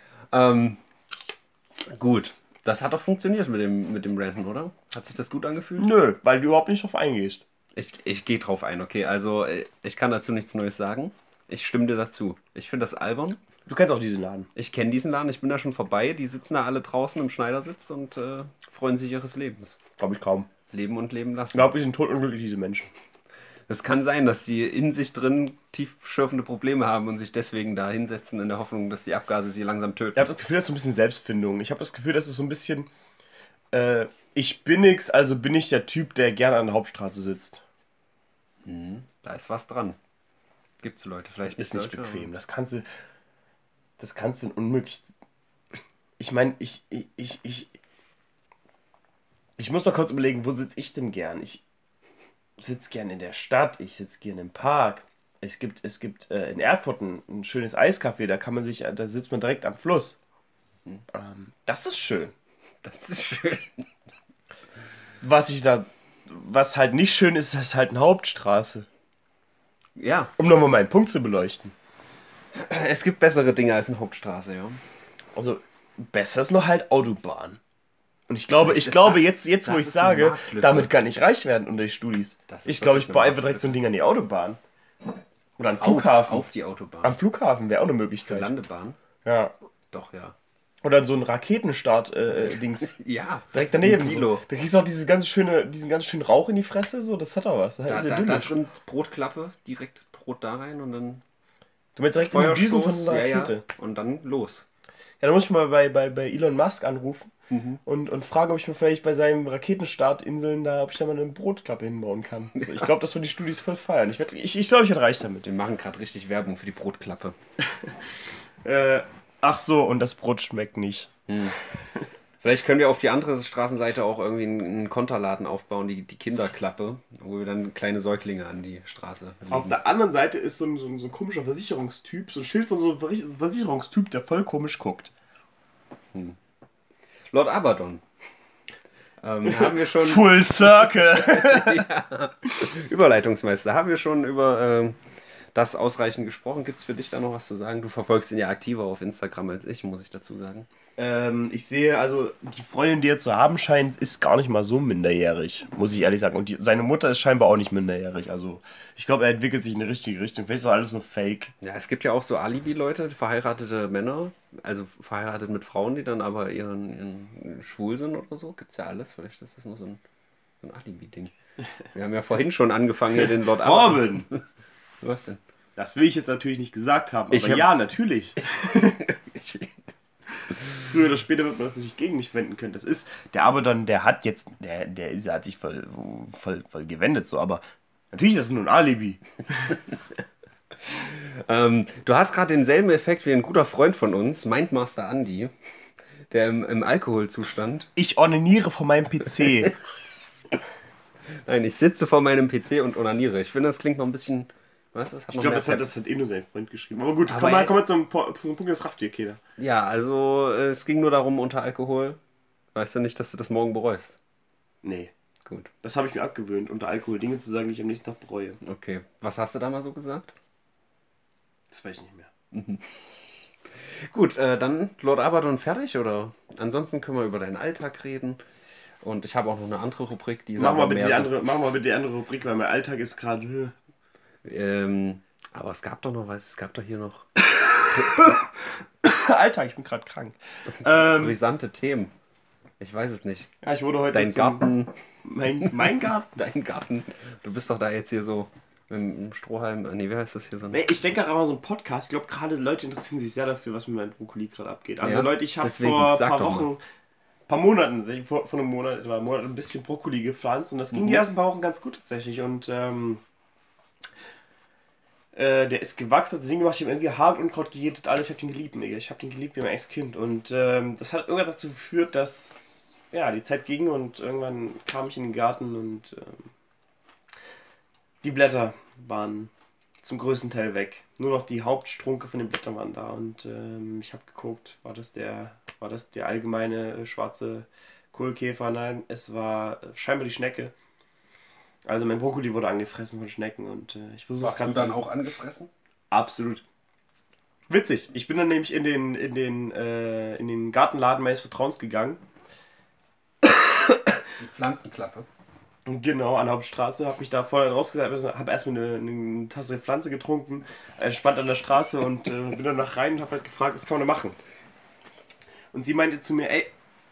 Gut. Das hat doch funktioniert mit dem Ranten, oder? Hat sich das gut angefühlt? Nö, weil du überhaupt nicht drauf eingehst. Ich gehe drauf ein, okay. Also, ich kann dazu nichts Neues sagen. Ich stimme dir dazu. Ich finde das albern. Du kennst auch diesen Laden. Ich kenne diesen Laden, ich bin da schon vorbei. Die sitzen da alle draußen im Schneidersitz und freuen sich ihres Lebens. Glaube ich kaum. Leben und leben Ich lassen. glaube, die sind totunglücklich, diese Menschen. Es kann sein, dass sie in sich drin tiefschürfende Probleme haben und sich deswegen da hinsetzen in der Hoffnung, dass die Abgase sie langsam töten. Ich habe das Gefühl, das ist so ein bisschen Selbstfindung. Ich habe das Gefühl, das ist so ein bisschen, ich bin nix, also bin ich der Typ, der gerne an der Hauptstraße sitzt. Da ist was dran. Gibt's Leute, vielleicht Ist nicht Leute, bequem. Das kannst du unmöglich. Ich meine, ich muss mal kurz überlegen, wo sitze ich denn gern? Ich sitze gern in der Stadt, ich sitze gern im Park. Es gibt in Erfurt ein schönes Eiscafé, da sitzt man direkt am Fluss. Das ist schön. Das ist schön. Was halt nicht schön ist, ist halt eine Hauptstraße. Ja, Um nochmal meinen Punkt zu beleuchten. es gibt bessere Dinge als eine Hauptstraße, ja. Also, besser ist noch halt Autobahn. Und ich glaube, Vielleicht ist das- jetzt wo das ich ist eine sage, Marktlücke. damit kann ich reich werden unter die Studis. Das ist Ich glaube, ich wirklich baue eine einfach direkt so ein Ding an die Autobahn. Oder an den Flughafen. Auf die Autobahn. Am Flughafen wäre auch eine Möglichkeit. Landebahn? Ja. Doch, ja. Oder so ein Raketenstart-Dings. Ja. Direkt daneben. Ein Silo. So. Da kriegst du auch diesen ganz schönen Rauch in die Fresse. So, das hat doch was. Das Da, ist ja da idyllisch. drin Brotklappe, direkt Brot da rein und dann Du meinst direkt in den Düsen von Feuerstoß, so einer ja, Rakete. ja. Und dann los. Ja, da muss ich mal bei Elon Musk anrufen und fragen, ob ich mir vielleicht bei seinen Raketenstartinseln ob ich da mal eine Brotklappe hinbauen kann. Also ich glaube, das würden die Studis voll feiern. Ich glaube, ich werde reich damit. Wir machen gerade richtig Werbung für die Brotklappe. Ach so, und das Brot schmeckt nicht. Vielleicht können wir auf die andere Straßenseite auch irgendwie einen Konterladen aufbauen, die Kinderklappe, wo wir dann kleine Säuglinge an die Straße legen. Auf der anderen Seite ist so ein komischer Versicherungstyp, so ein Schild von so einem Versicherungstyp, der voll komisch guckt. Lord Abaddon. Haben wir schon... Full Circle! Überleitungsmeister. Haben wir schon über das ausreichend gesprochen? Gibt es für dich da noch was zu sagen? Du verfolgst ihn ja aktiver auf Instagram als ich, muss ich dazu sagen. Ich sehe, also die Freundin, die er zu haben scheint, ist gar nicht mal so minderjährig, muss ich ehrlich sagen. Und seine Mutter ist scheinbar auch nicht minderjährig. Also ich glaube, er entwickelt sich in die richtige Richtung. Vielleicht ist das alles nur Fake. Ja, es gibt ja auch so Alibi-Leute, verheiratete Männer, also verheiratet mit Frauen, die dann aber ihren schwul sind oder so. Gibt's ja alles. Vielleicht ist das nur so ein Alibi-Ding. Wir haben ja vorhin schon angefangen, hier den Lord Abaddon. Robin! Was denn? Das will ich jetzt natürlich nicht gesagt haben, Ich aber hab- ja, natürlich. Früher oder später wird man das natürlich gegen mich wenden können. Das ist, der Abaddon, der hat sich voll gewendet, so, aber natürlich ist das nur ein Alibi. Du hast gerade denselben Effekt wie ein guter Freund von uns, Mindmaster Andy, der im Alkoholzustand. Ich onaniere von meinem PC. Nein, ich sitze vor meinem PC und onaniere. Ich finde, das klingt noch ein bisschen. Was? Das hat Ich noch glaube, mehr das hat eh nur sein Freund geschrieben. Aber gut, Aber komm mal ey- zum Punkt, das rafft ihr, Keder. Ja, also es ging nur darum, unter Alkohol. Weißt du nicht, dass du das morgen bereust? Nee, Gut, das habe ich mir abgewöhnt, unter Alkohol Dinge zu sagen, die ich am nächsten Tag bereue. okay. Was hast du da mal so gesagt? Das weiß ich nicht mehr. Gut, dann Lord Abaddon fertig, oder? Ansonsten können wir über deinen Alltag reden. Und ich habe auch noch eine andere Rubrik, die Mach mal aber bitte mehr die andere Rubrik, weil mein Alltag ist gerade... aber es gab doch noch was, es gab doch hier noch Alltag, ich bin gerade krank. brisante Themen. Ich weiß es nicht. Ja, ich wurde heute Dein Garten. Mein Garten? Dein Garten. Du bist doch da jetzt hier so im Strohhalm. Nee, wie heißt das hier so? Nee, ich denke gerade mal so ein Podcast. Ich glaube, gerade Leute interessieren sich sehr dafür, was mit meinem Brokkoli gerade abgeht. Also Ja, Leute, ich habe deswegen, vor ein sag paar doch Wochen, paar Monaten, vor einem Monat, etwa einem Monat ein bisschen Brokkoli gepflanzt und das ging die ersten paar Wochen ganz gut tatsächlich und der ist gewachsen, deswegen gemacht, ich habe irgendwie Haar und Unkraut gejätet, alles, ich habe den geliebt, Digga. Ich habe den geliebt wie mein Ex-Kind und das hat irgendwann dazu geführt, dass ja, die Zeit ging und irgendwann kam ich in den Garten und die Blätter waren zum größten Teil weg. Nur noch die Hauptstrunke von den Blättern waren da und ich habe geguckt, war das der allgemeine schwarze Kohlkäfer? Nein, es war scheinbar die Schnecke. Also mein Brokkoli wurde angefressen von Schnecken und ich versuche es Warst du dann auch angefressen? Absolut. Witzig. Ich bin dann nämlich in den Gartenladen meines Vertrauens gegangen. Die Pflanzenklappe. Genau, an der Hauptstraße, habe mich da voll rausgesetzt, habe erstmal eine Tasse Pflanze getrunken, entspannt an der Straße und bin dann nach rein und habe halt gefragt, was kann man da machen? Und sie meinte zu mir, ey,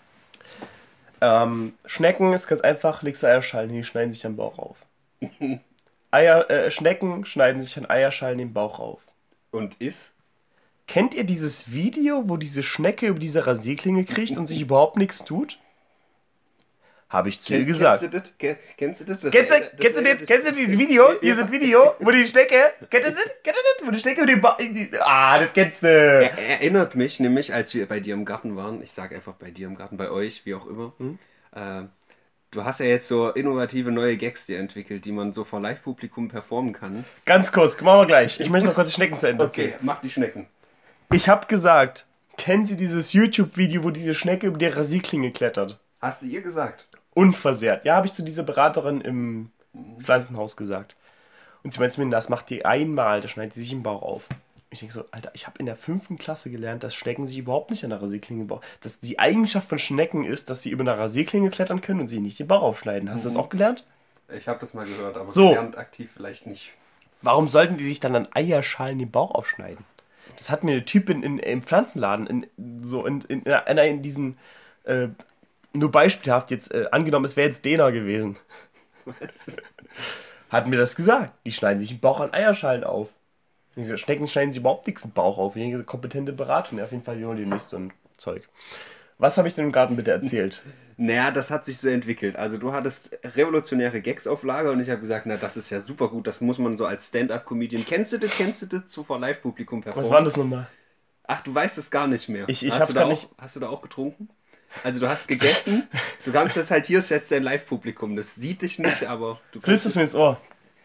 Schnecken ist ganz einfach, legst du Eierschalen hin, die schneiden sich am Bauch auf. Schnecken schneiden sich an Eierschalen den Bauch auf. Und ist? Kennt ihr dieses Video, wo diese Schnecke über diese Rasierklinge kriegt und sich überhaupt nichts tut? Habe ich zu ihr gesagt. Kennst du das? Kennst du dieses Video? Dieses Video, wo die Schnecke. Kennt ihr das? Wo die Schnecke über den das kennst du. Erinnert mich nämlich, als wir bei dir im Garten waren, ich sage einfach bei dir im Garten, bei euch, wie auch immer. Du hast ja jetzt so innovative neue Gags dir entwickelt, die man so vor Live-Publikum performen kann. Ganz kurz, machen wir gleich. Ich möchte noch kurz die Schnecken zu Ende erzählen. Okay, mach die Schnecken. Ich habe gesagt, kennen Sie dieses YouTube-Video, wo diese Schnecke über die Rasierklinge klettert? Hast du ihr gesagt? Unversehrt. Ja, habe ich zu dieser Beraterin im Pflanzenhaus gesagt. Und sie meinte zu mir, das macht die einmal, da schneidet die sich im Bauch auf. Ich denke so, Alter, ich habe in der 5. Klasse gelernt, dass Schnecken sich überhaupt nicht an der Rasierklinge im Bauch... Dass die Eigenschaft von Schnecken ist, dass sie über eine Rasierklinge klettern können und sie nicht den Bauch aufschneiden. Hast du das auch gelernt? Ich habe das mal gehört, aber so. Gelernt aktiv vielleicht nicht. Warum sollten die sich dann an Eierschalen den Bauch aufschneiden? Das hat mir der Typ im Pflanzenladen, in diesen... nur beispielhaft jetzt angenommen, es wäre jetzt Dena gewesen. Was? Hat mir das gesagt. Die schneiden sich den Bauch an Eierschalen auf. Diese Schnecken schneiden sich überhaupt nichts im Bauch auf. Eine kompetente Beratung. Auf jeden Fall hören die nicht so ein Zeug. Was habe ich denn im Garten bitte erzählt? Naja, das hat sich so entwickelt. Also du hattest revolutionäre Gags auf Lager und ich habe gesagt, na das ist ja super gut, das muss man so als Stand-Up-Comedian. Kennst du das so vor Live-Publikum performen? Was war das nochmal? Ach, du weißt es gar nicht mehr. Ich hast hab's gar nicht... Hast du da auch getrunken? Also du hast gegessen, du kannst das halt, hier ist jetzt dein Live-Publikum, das sieht dich nicht, aber du kannst... Flüsterst es mir ins Ohr.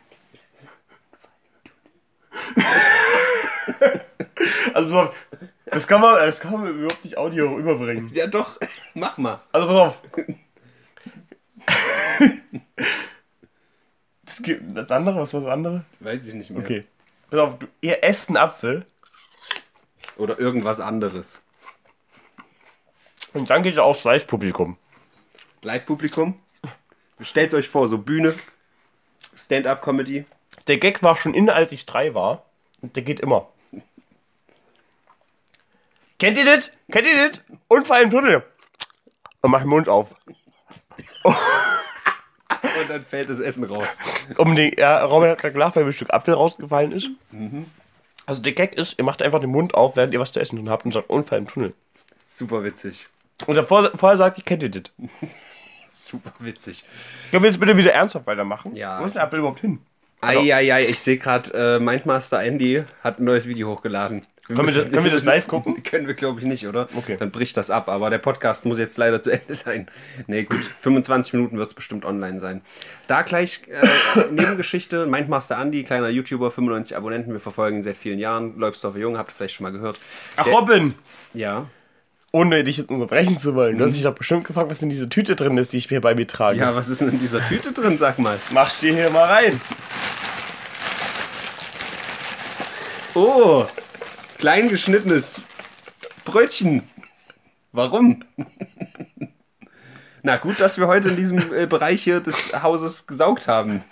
Also pass auf, das kann man überhaupt nicht Audio überbringen. Ja doch, mach mal. Also pass auf. Das andere, was war das andere? Weiß ich nicht mehr. Okay. Pass auf, ihr esst einen Apfel. Oder irgendwas anderes. Und dann geht ihr aufs Live-Publikum. Live-Publikum? Stellt euch vor, so Bühne, Stand-Up-Comedy. Der Gag war schon in, als ich 3 war. Und der geht immer. Kennt ihr das? Kennt ihr das? Unfall im Tunnel. Und mach den Mund auf. Und dann fällt das Essen raus. Robin hat gerade gelacht, weil mir ein Stück Apfel rausgefallen ist. Also der Gag ist, ihr macht einfach den Mund auf, während ihr was zu essen drin habt und sagt Unfall im Tunnel. Super witzig. Und vorher sagt ihr, kennt ihr das? Super witzig. Können wir jetzt bitte wieder ernsthaft weitermachen? Ja. Wo ist der Apfel überhaupt hin? Eieiei, ich sehe gerade, Mindmaster Andy hat ein neues Video hochgeladen. Können wir das live gucken? Können wir, glaube ich, nicht, oder? Okay. Dann bricht das ab, aber der Podcast muss jetzt leider zu Ende sein. Nee, gut, 25 Minuten wird es bestimmt online sein. Da gleich Nebengeschichte, Mindmaster Andy, kleiner YouTuber, 95 Abonnenten, wir verfolgen ihn seit vielen Jahren. Leubsdorfer Jung, habt ihr vielleicht schon mal gehört. Ach, Robin! Ja. Ohne dich jetzt unterbrechen zu wollen. Du hast dich doch bestimmt gefragt, was in dieser Tüte drin ist, die ich mir bei mir trage. Ja, was ist denn in dieser Tüte drin, sag mal? Mach sie hier mal rein. Oh, klein geschnittenes Brötchen. Warum? Na gut, dass wir heute in diesem Bereich hier des Hauses gesaugt haben.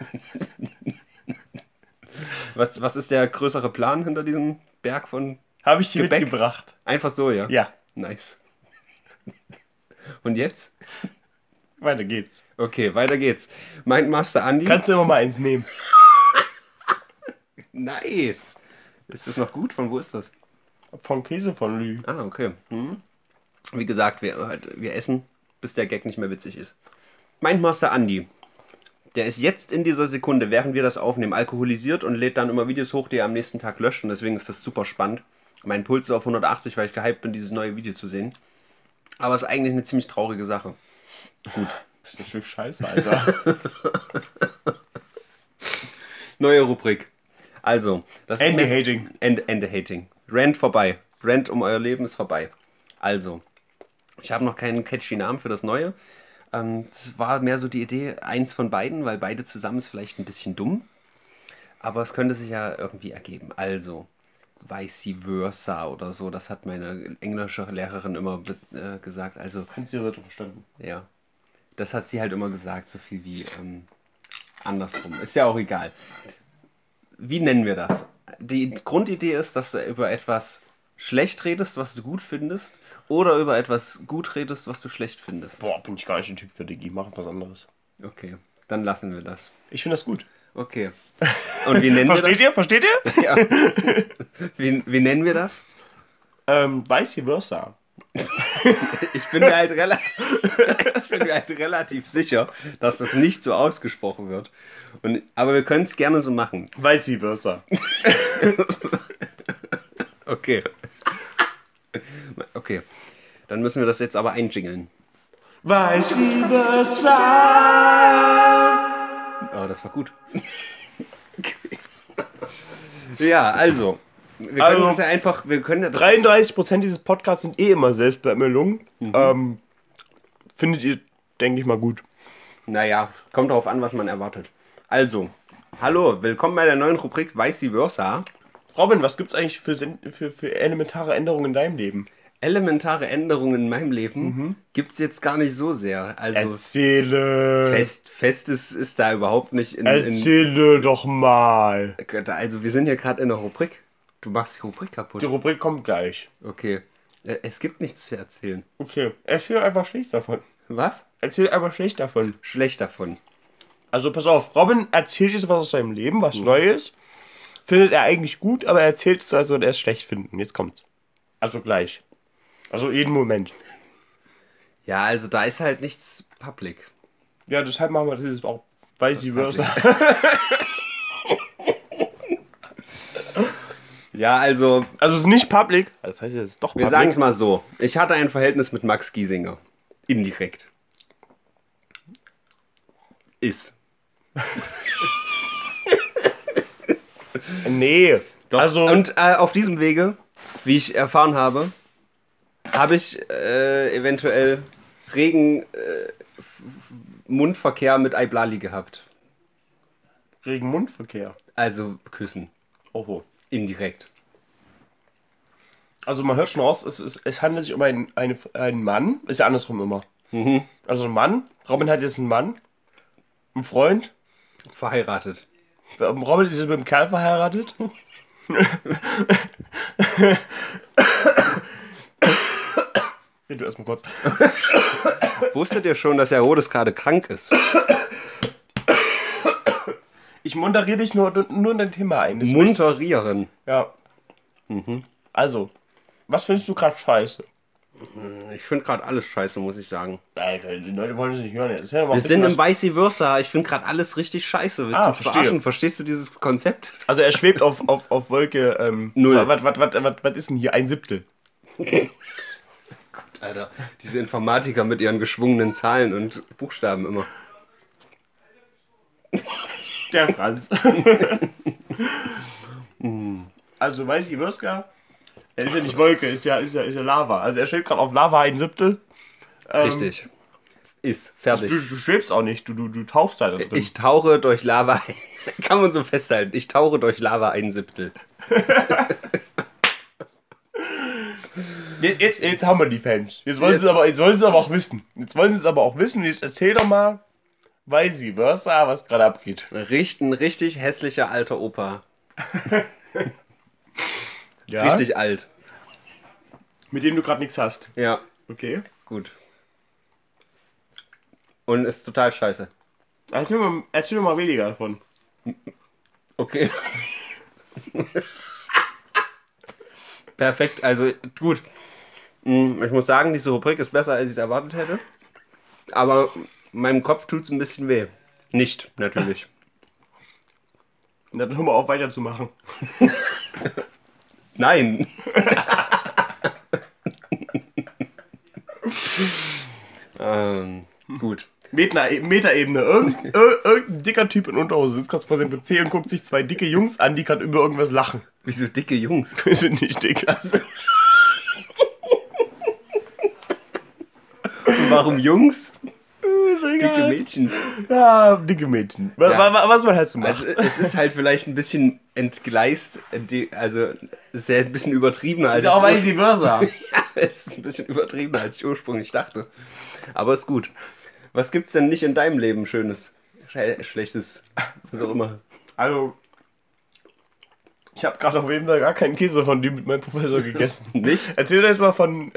Was ist der größere Plan hinter diesem Berg von Habe ich dir Gebäck? mitgebracht. Einfach so, ja? Ja. Nice. Und jetzt? Weiter geht's. Okay, weiter geht's. Mein Master Andi. Kannst du immer mal eins nehmen? Nice. Ist das noch gut? Von wo ist das? Von Käse von Lü. Ah, okay. Wie gesagt, wir essen, bis der Gag nicht mehr witzig ist. Mein Master Andi, der ist jetzt in dieser Sekunde, während wir das aufnehmen, alkoholisiert und lädt dann immer Videos hoch, die er am nächsten Tag löscht. Und deswegen ist das super spannend. Mein Puls ist auf 180, weil ich gehypt bin, dieses neue Video zu sehen. Aber es ist eigentlich eine ziemlich traurige Sache. Gut. Das ist ein Stück Scheiße, Alter. Neue Rubrik. Also, das ist Ende-Hating. Ende-Hating. Rant vorbei. Rant um euer Leben ist vorbei. Also, ich habe noch keinen catchy Namen für das Neue. Das war mehr so die Idee, eins von beiden, weil beide zusammen ist vielleicht ein bisschen dumm. Aber es könnte sich ja irgendwie ergeben. Also, vice versa oder so. Das hat meine englische Lehrerin immer gesagt. Also, Kannst du richtig verstanden. ja. Das hat sie halt immer gesagt, so viel wie andersrum. Ist ja auch egal. Wie nennen wir das? Die Grundidee ist, dass du über etwas schlecht redest, was du gut findest, oder über etwas gut redest, was du schlecht findest. Boah, bin ich gar nicht ein Typ für Diggi. Mach was anderes. Okay, dann lassen wir das. Ich finde das gut. Okay. Und wie nennen wir das? Versteht ihr? Ja. Wie nennen wir das? Vice versa. Ich bin mir halt relativ sicher, dass das nicht so ausgesprochen wird. Aber wir können es gerne so machen. Vice versa. Okay. Okay. Dann müssen wir das jetzt aber einjingeln. Vice versa. Oh, das war gut. Ja, also. Wir können Also, uns ja einfach. Wir können ja das 33% dieses Podcasts sind eh immer Selbstbeermüllungen. Findet ihr, denke ich mal, gut. Naja, kommt darauf an, was man erwartet. Also, hallo, willkommen bei der neuen Rubrik Vice versa. Robin, was gibt's eigentlich für elementare Änderungen in deinem Leben? Elementare Änderungen in meinem Leben gibt's jetzt gar nicht so sehr. Also Erzähle. fest ist da überhaupt nicht Erzähle doch mal. Also wir sind hier gerade in der Rubrik. Du machst die Rubrik kaputt. Die Rubrik kommt gleich. Okay. Es gibt nichts zu erzählen. Okay, erzähl einfach schlecht davon. Was? Erzähl einfach schlecht davon. Schlecht davon. Also pass auf, Robin erzählt jetzt was aus seinem Leben, was Neues. Findet er eigentlich gut, aber er erzählt es so, als würde er es schlecht finden. Jetzt kommt's. Also gleich. Also jeden Moment. Ja, also da ist halt nichts public. Ja, deshalb machen wir das jetzt auch vice versa. Ja, also Also es ist nicht public. Das heißt, es ist doch wir public. sagen es mal so. Ich hatte ein Verhältnis mit Max Giesinger. Indirekt. Ist. Nee. Doch. Also, Und auf diesem Wege, wie ich erfahren habe, habe ich eventuell regen Mundverkehr mit Aiblali gehabt. regen Mundverkehr. Also küssen. Oho. Indirekt. Also man hört schon raus, es handelt sich um einen Mann. Ist ja andersrum immer. Also ein Mann. Robin hat jetzt einen Mann. Einen Freund. Verheiratet. Robin ist jetzt mit einem Kerl verheiratet. Red du erstmal kurz. Wusstet ihr schon, dass Herodes gerade krank ist? Ich moderiere dich nur in dein Thema ein. Das Munterieren. ja. Also, was findest du gerade scheiße? Ich finde gerade alles scheiße, muss ich sagen. Alter, die Leute wollen es nicht hören. Jetzt erzähl doch mal ein Wir bisschen sind im was. Vice versa. Ich finde gerade alles richtig scheiße. Willst du mich verstehe. verarschen? Verstehst du dieses Konzept? Also er schwebt auf Wolke Null. Was ist denn hier? 1/7? Alter, diese Informatiker mit ihren geschwungenen Zahlen und Buchstaben immer. Der Franz. Also Weißi Würska, er ist ja nicht Wolke, ist ja Lava. Also er schwebt gerade auf Lava 1/7. Richtig. Ist. Fertig. Du schwebst auch nicht, du tauchst da drin. Ich tauche durch Lava. Kann man so festhalten. Ich tauche durch Lava 1/7. Jetzt haben wir die Fans. Jetzt wollen sie es aber auch wissen. Jetzt erzähl doch mal, Weißi Würska, was gerade abgeht. Ein richtig hässlicher alter Opa. Ja? Richtig alt. Mit dem du gerade nichts hast. Ja, Okay. gut. Und ist total scheiße. Erzähl mir mal weniger davon. Okay. Perfekt, also gut. Ich muss sagen, diese Rubrik ist besser, als ich es erwartet hätte. Aber meinem Kopf tut es ein bisschen weh. Nicht, natürlich. Dann hör mal auf, weiterzumachen. Nein. Gut. Metaebene. Irgendein dicker Typ in Unterhose sitzt gerade vor seinem PC und guckt sich zwei dicke Jungs an, die gerade über irgendwas lachen. Wieso dicke Jungs? Wir sind nicht dick. Warum Jungs? Dicke Dicke Mädchen. Ja, dicke Mädchen. Was man halt so macht. Also, es ist halt vielleicht ein bisschen entgleist, also es ist ja ein bisschen übertriebener als Ist auch es vice versa. ja, es ist ein bisschen übertriebener, als ich ursprünglich dachte. Aber ist gut. Was gibt's denn nicht in deinem Leben Schönes? Schlechtes? Was auch immer. Also, ich habe gerade auf jeden Fall gar keinen Käse von dir mit meinem Professor gegessen. Nicht? Erzähl doch jetzt mal von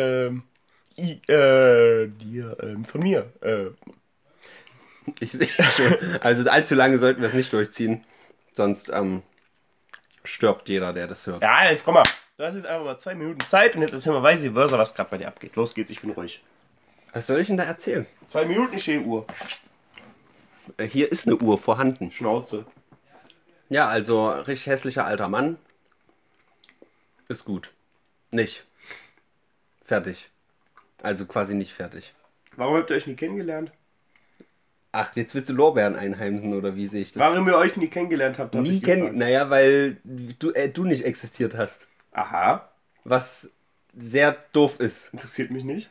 von mir. Ich sehe schon. Also allzu lange sollten wir es nicht durchziehen. Sonst stirbt jeder, der das hört. Ja, jetzt komm mal. Du hast jetzt einfach mal 2 Minuten Zeit und jetzt erzähl mal vice versa, was gerade bei dir abgeht. Los geht's, ich bin ruhig. Was soll ich denn da erzählen? 2 Minuten Stehuhr. Hier ist eine Uhr vorhanden. Schnauze. Ja, also richtig hässlicher alter Mann. Ist gut. Nicht. Fertig. Also quasi nicht fertig. Warum habt ihr euch nie kennengelernt? Ach, jetzt willst du Lorbeeren einheimsen oder wie sehe ich das? Warum ihr euch nie kennengelernt habt, hab Nie ich gefragt. Naja, weil du nicht existiert hast. Aha, Was sehr doof ist. interessiert mich nicht.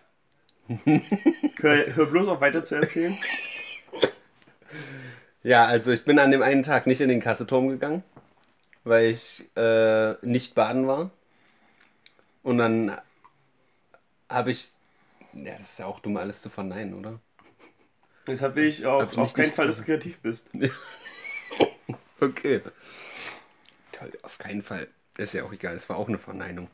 Hör bloß auf weiter zu erzählen. Ja, also ich bin an dem einen Tag nicht in den Kasseturm gegangen, weil ich nicht baden war. Und dann habe ich... Ja, das ist ja auch dumm, alles zu verneinen, oder? Deshalb will ich auch Hab ich auf nicht keinen dich- Fall, dass du kreativ bist. Okay. Toll, auf keinen Fall. Ist ja auch egal, es war auch eine Verneinung.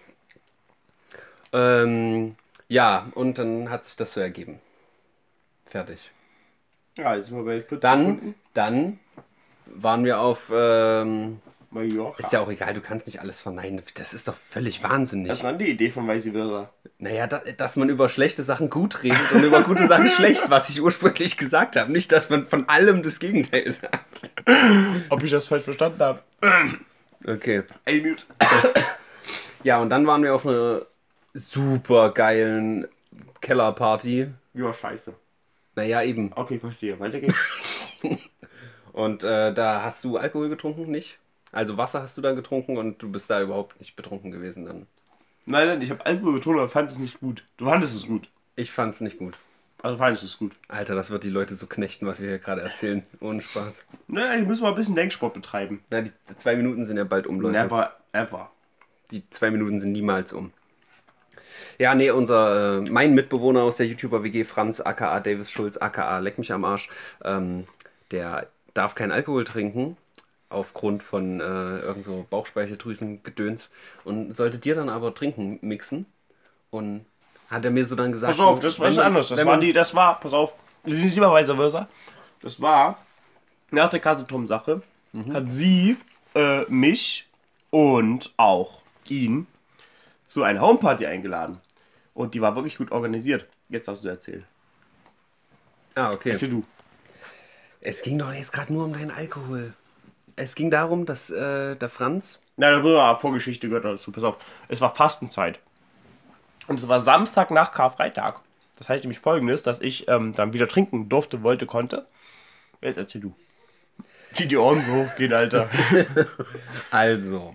Ja, und dann hat sich das so ergeben. Fertig. Ja, jetzt sind wir bei 40 Sekunden. Dann waren wir auf... Mallorca. ist ja auch egal, du kannst nicht alles verneinen. Das ist doch völlig wahnsinnig. Das war die Idee von vice versa. Naja, dass man über schlechte Sachen gut redet und über gute Sachen schlecht, was ich ursprünglich gesagt habe. Nicht, dass man von allem das Gegenteil sagt. Ob ich das falsch verstanden habe? Okay. Ey, mute. Ja, und dann waren wir auf einer super geilen Kellerparty. Ja, scheiße. Naja, eben. Okay, verstehe. Weiter geht's. Und da hast du Alkohol getrunken, nicht? Also Wasser hast du dann getrunken und du bist da überhaupt nicht betrunken gewesen dann. Nein, ich habe Alkohol getrunken, aber fand es nicht gut. Du fandest es gut. Ich fand's nicht gut. Also fandest es gut. Alter, das wird die Leute so knechten, was wir hier gerade erzählen. Ohne Spaß. Naja, die müssen mal ein bisschen Denksport betreiben. Na, die 2 Minuten sind ja bald um, Leute. Never, ever. Die 2 Minuten sind niemals um. Ja, nee, mein Mitbewohner aus der YouTuber-WG, Franz, aka Davis Schulz, aka Leck mich am Arsch, der darf keinen Alkohol trinken, aufgrund von irgend so Bauchspeicheldrüsen-Gedöns und sollte dir dann aber trinken mixen. Und hat er mir so dann gesagt... Pass auf, so, das war wenn was man- anderes. wenn man- Pass auf, wir sind nicht immer vice versa. Das war, nach der Kasseturm-Sache, hat sie mich und auch ihn zu einer Homeparty eingeladen. Und die war wirklich gut organisiert. Jetzt darfst du erzählen. Ah, okay. Erzähl du. Es ging doch jetzt gerade nur um deinen Alkohol. Es ging darum, dass der Franz... Na, da wird eine Vorgeschichte gehört dazu. Pass auf, es war Fastenzeit. Und es war Samstag nach Karfreitag. Das heißt nämlich folgendes, dass ich dann wieder trinken durfte, wollte, konnte. Jetzt erzähl du. Wie die Ohren so hochgehen, Alter. Also,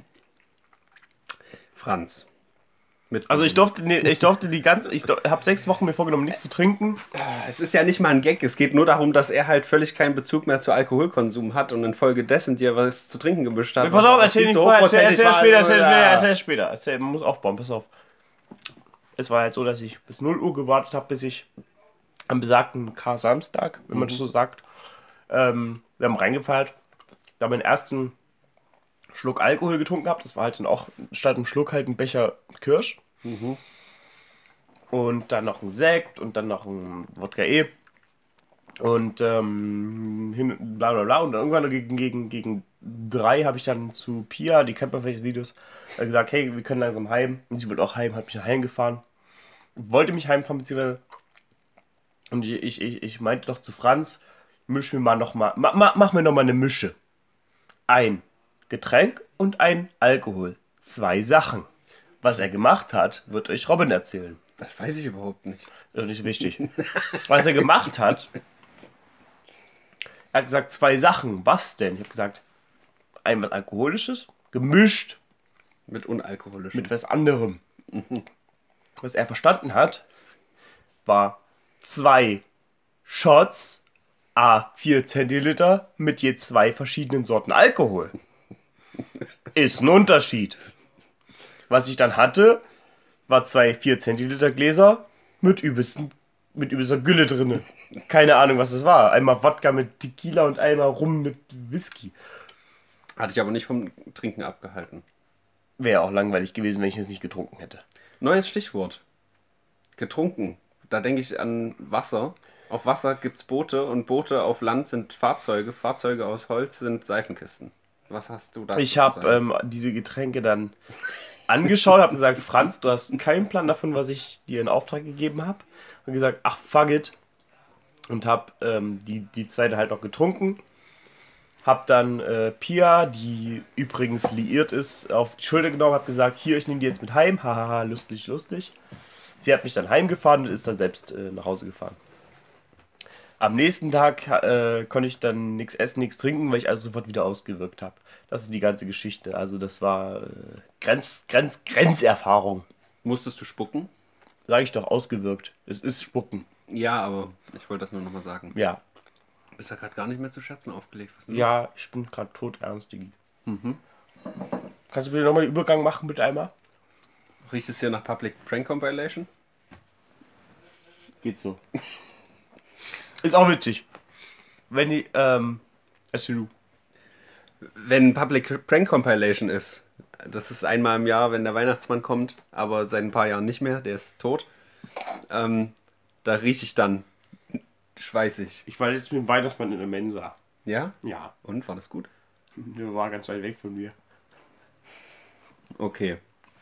Franz. Also ich durfte habe 6 Wochen mir vorgenommen, nichts zu trinken. Es ist ja nicht mal ein Gag, es geht nur darum, dass er halt völlig keinen Bezug mehr zu Alkoholkonsum hat und infolgedessen dir was zu trinken gemischt hat. Pass auf, erzähl viel nicht zu vorher, hochprozentig erzähl war. später. Man muss aufbauen, pass auf. Es war halt so, dass ich bis 0 Uhr gewartet habe, bis ich am besagten Kar-Samstag, wenn man das so sagt, wir haben reingefeiert, da meinen ersten Schluck Alkohol getrunken habe. Das war halt dann auch statt einem Schluck halt ein Becher Kirsch. Und dann noch ein Sekt und dann noch ein Wodka E. Und bla bla bla. Und dann irgendwann gegen 3 habe ich dann zu Pia, die kennt man vielleicht Videos, gesagt, hey, wir können langsam heim. Und sie wollte auch heim, hat mich heimgefahren. Wollte mich heimfahren, beziehungsweise. Und ich meinte doch zu Franz, mach mir noch mal eine Mische. Ein Getränk und ein Alkohol. 2 Sachen. Was er gemacht hat, wird euch Robin erzählen. Das weiß ich überhaupt nicht. Das ist nicht wichtig. Was er gemacht hat, er hat gesagt 2 Sachen. Was denn? Ich habe gesagt, einmal Alkoholisches, gemischt Mit unalkoholischem. mit was anderem. Was er verstanden hat, war 2 Shots, 4 Zentiliter mit je 2 verschiedenen Sorten Alkohol. Ist ein Unterschied. Was ich dann hatte, war 2 4 Zentiliter Gläser mit übelster Gülle drinne. Keine Ahnung, was es war. Einmal Wodka mit Tequila und einmal Rum mit Whisky. Hatte ich aber nicht vom Trinken abgehalten. Wäre auch langweilig gewesen, wenn ich es nicht getrunken hätte. Neues Stichwort. Getrunken. Da denke ich an Wasser. Auf Wasser gibt es Boote und Boote auf Land sind Fahrzeuge. Fahrzeuge aus Holz sind Seifenkisten. Was hast du da? Ich habe diese Getränke dann angeschaut, habe gesagt, Franz, du hast keinen Plan davon, was ich dir in Auftrag gegeben habe. Und gesagt, ach, fuck it. Und habe die zweite halt noch getrunken. Hab dann Pia, die übrigens liiert ist, auf die Schulter genommen, hab gesagt, hier, ich nehme die jetzt mit heim. Hahaha, lustig, lustig. Sie hat mich dann heimgefahren und ist dann selbst nach Hause gefahren. Am nächsten Tag konnte ich dann nichts essen, nichts trinken, weil ich also sofort wieder ausgewirkt habe. Das ist die ganze Geschichte. Also das war Grenzerfahrung. Musstest du spucken? Sag ich doch, ausgewirkt. Es ist Spucken. Ja, aber ich wollte das nur nochmal sagen. Ja. Bist ja gerade gar nicht mehr zu Scherzen aufgelegt. Was ist denn Ja, ich bin gerade todernst, Digi. Kannst du bitte nochmal den Übergang machen, bitte einmal? los? Riecht es hier nach Public Prank Compilation? Geht so. Ist auch witzig. Wenn die, erzähl du. Wenn Public Prank Compilation ist, das ist einmal im Jahr, wenn der Weihnachtsmann kommt, aber seit ein paar Jahren nicht mehr, der ist tot. Da rieche ich dann schweißig. Ich war jetzt mit dem Weihnachtsmann in der Mensa. Ja? Ja. Und, war das gut? Der war ganz weit weg von mir. Okay.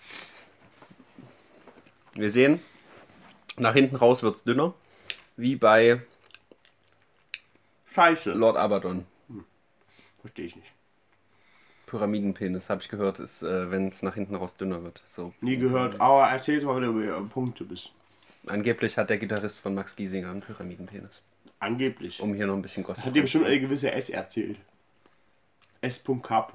Wir sehen, nach hinten raus wird es dünner, wie bei Scheiße. Lord Abaddon. Verstehe ich nicht. Pyramidenpenis, habe ich gehört, ist, wenn es nach hinten raus dünner wird. So. Nie gehört, aber erzähl mal, wenn du am Punkte bist. Angeblich hat der Gitarrist von Max Giesinger einen Pyramidenpenis. Angeblich. Um hier noch ein bisschen Gossip. Hat dir bestimmt eine gewisse S erzählt. S.K.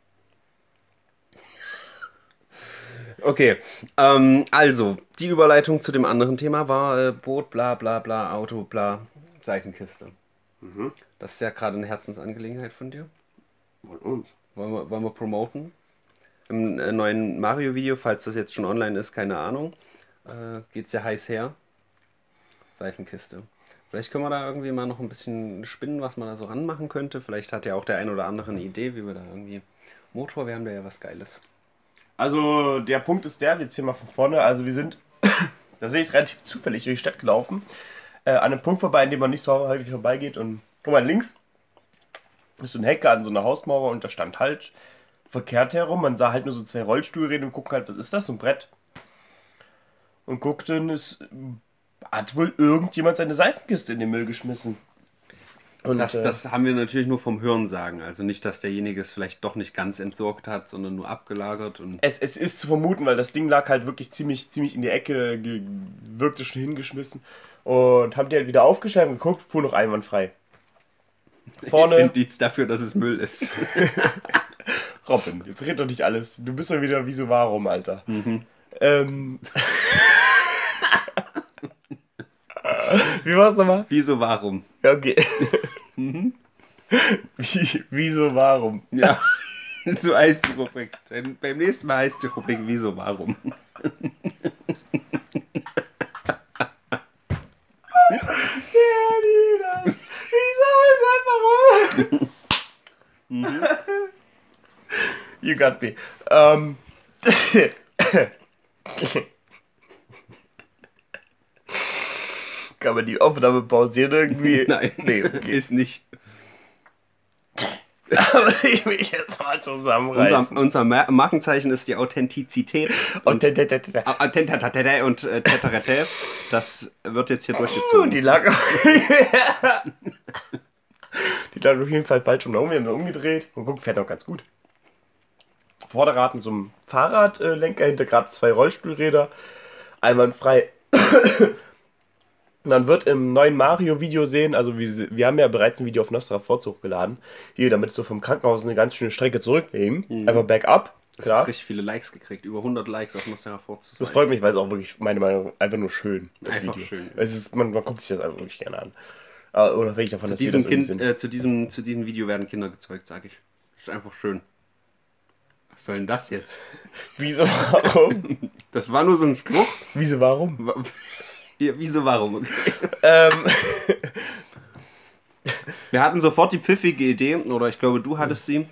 Okay, also, die Überleitung zu dem anderen Thema war Boot, bla bla bla, Auto, bla, Seifenkiste. Das ist ja gerade eine Herzensangelegenheit von dir. Von uns. Wollen wir promoten? Im neuen Mario-Video, falls das jetzt schon online ist, keine Ahnung, geht's ja heiß her. Seifenkiste. Vielleicht können wir da irgendwie mal noch ein bisschen spinnen, was man da so ranmachen könnte. Vielleicht hat ja auch der ein oder andere eine Idee, wie wir da irgendwie... Motor, wir haben da ja was Geiles. Also, der Punkt ist der, wir ziehen mal von vorne. Also, wir sind, da sehe ich es relativ zufällig durch die Stadt gelaufen. An einem Punkt vorbei, an dem man nicht so häufig vorbeigeht. Und guck mal, links ist so ein Hecke an so einer Hausmauer und da stand halt verkehrt herum. Man sah halt nur so 2 Rollstuhlräder und gucken halt, was ist das, so ein Brett? Und guckten, es hat wohl irgendjemand seine Seifenkiste in den Müll geschmissen. Und Das haben wir natürlich nur vom Hörensagen. Also nicht, dass derjenige es vielleicht doch nicht ganz entsorgt hat, sondern nur abgelagert. Und es ist zu vermuten, weil das Ding lag halt wirklich ziemlich in die Ecke, wirkte schon hingeschmissen. Und haben die halt wieder aufgeschrieben und geguckt, fuhr noch einwandfrei. Vorne. Indiz dafür, dass es Müll ist. Robin, jetzt red doch nicht alles. Du bist ja wieder wie so warum, Alter. Wie war's nochmal? Wieso, warum? Ja, okay. Wieso, warum? Ja, so heißt die Rubrik. Beim nächsten Mal heißt die Rubrik Wieso, warum? Wieso, weshalb, warum? You got me. Kann man die Aufnahme pausieren irgendwie? Nein, Nee, okay. ist nicht. Aber ich will jetzt mal zusammenreißen. Unser Markenzeichen ist die Authentizität. Und Teterete. Das wird jetzt hier durchgezogen. Die lag Die lag auf jeden Fall falsch rum. Wir haben sie umgedreht und guck, fährt auch ganz gut. Vorderrad mit so einem Fahrradlenker, hinter 2 Rollstuhlräder. Einwandfrei. Man wird im neuen Mario-Video sehen, also wir haben ja bereits ein Video auf Nostra Forza hochgeladen, hier damit so vom Krankenhaus eine ganz schöne Strecke zurücklegen. Einfach bergab. Das hat richtig viele Likes gekriegt, über 100 Likes auf Nostra Forza. Das freut mich, weil es auch wirklich, meine Meinung, einfach nur schön das Einfach Video. schön. Es ist, man guckt sich das einfach wirklich gerne an. Unabhängig davon, dass wir das irgendwie sind. Zu diesem Video werden Kinder gezeugt, sag ich. Das ist einfach schön. Was soll denn das jetzt? Wieso, warum? Das war nur so ein Spruch. Wieso, warum? Hier, wieso, warum? Okay. Wir hatten sofort die pfiffige Idee, oder ich glaube, du hattest sie,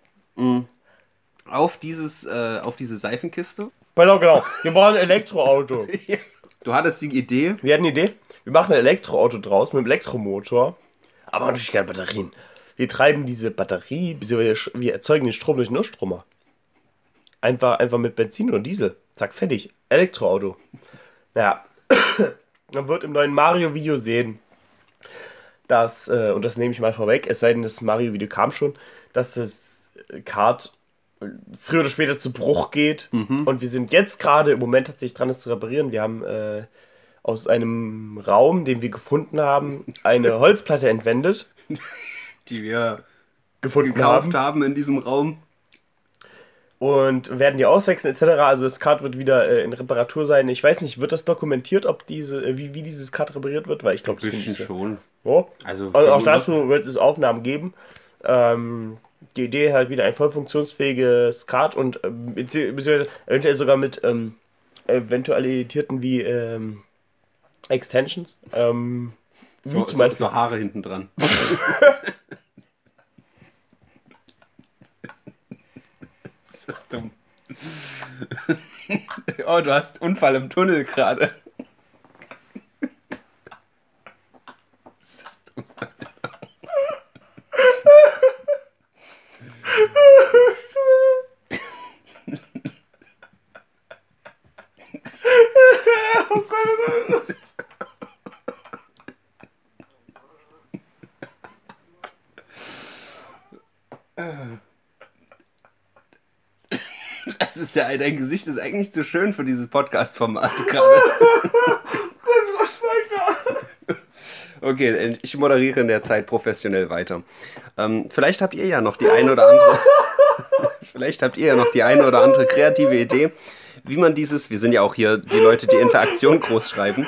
auf diese Seifenkiste. Genau. Wir brauchen ein Elektroauto. Du hattest die Idee. Wir hatten eine Idee. Wir machen ein Elektroauto draus mit einem Elektromotor. Aber natürlich keine Batterien. Wir treiben diese Batterie, wir erzeugen den Strom durch einen Nullstromer. Einfach mit Benzin oder Diesel. Zack, fertig. Elektroauto. Naja. Man wird im neuen Mario-Video sehen, dass, und das nehme ich mal vorweg, es sei denn, das Mario-Video kam schon, dass das Kart früher oder später zu Bruch geht. Und wir sind jetzt gerade, im Moment tatsächlich dran, es zu reparieren. Wir haben aus einem Raum, den wir gefunden haben, eine Holzplatte entwendet. Die wir gefunden gekauft haben in diesem Raum. Und werden die auswechseln etc. Also das Kart wird wieder in Reparatur sein. Ich weiß nicht, wird das dokumentiert, ob wie dieses Kart repariert wird? Weil ich glaube, das Bisschen schon. Oh. Also Und auch dazu wird es Aufnahmen geben. Die Idee halt wieder ein voll funktionsfähiges Kart und beziehungsweise eventuell sogar mit eventualitierten wie Extensions. Wie zum Beispiel so Haare hinten dran. Das ist dumm. Oh, du hast Unfall im Tunnel gerade. Das ist dumm. Oh Gott, oh Gott. Das ist ja, dein Gesicht ist eigentlich zu schön für dieses Podcast-Format gerade. Okay, ich moderiere in der Zeit professionell weiter. Vielleicht habt ihr ja noch die eine oder andere. Vielleicht habt ihr ja noch die eine oder andere kreative Idee, wie man dieses. Wir sind ja auch hier die Leute, die Interaktion groß schreiben.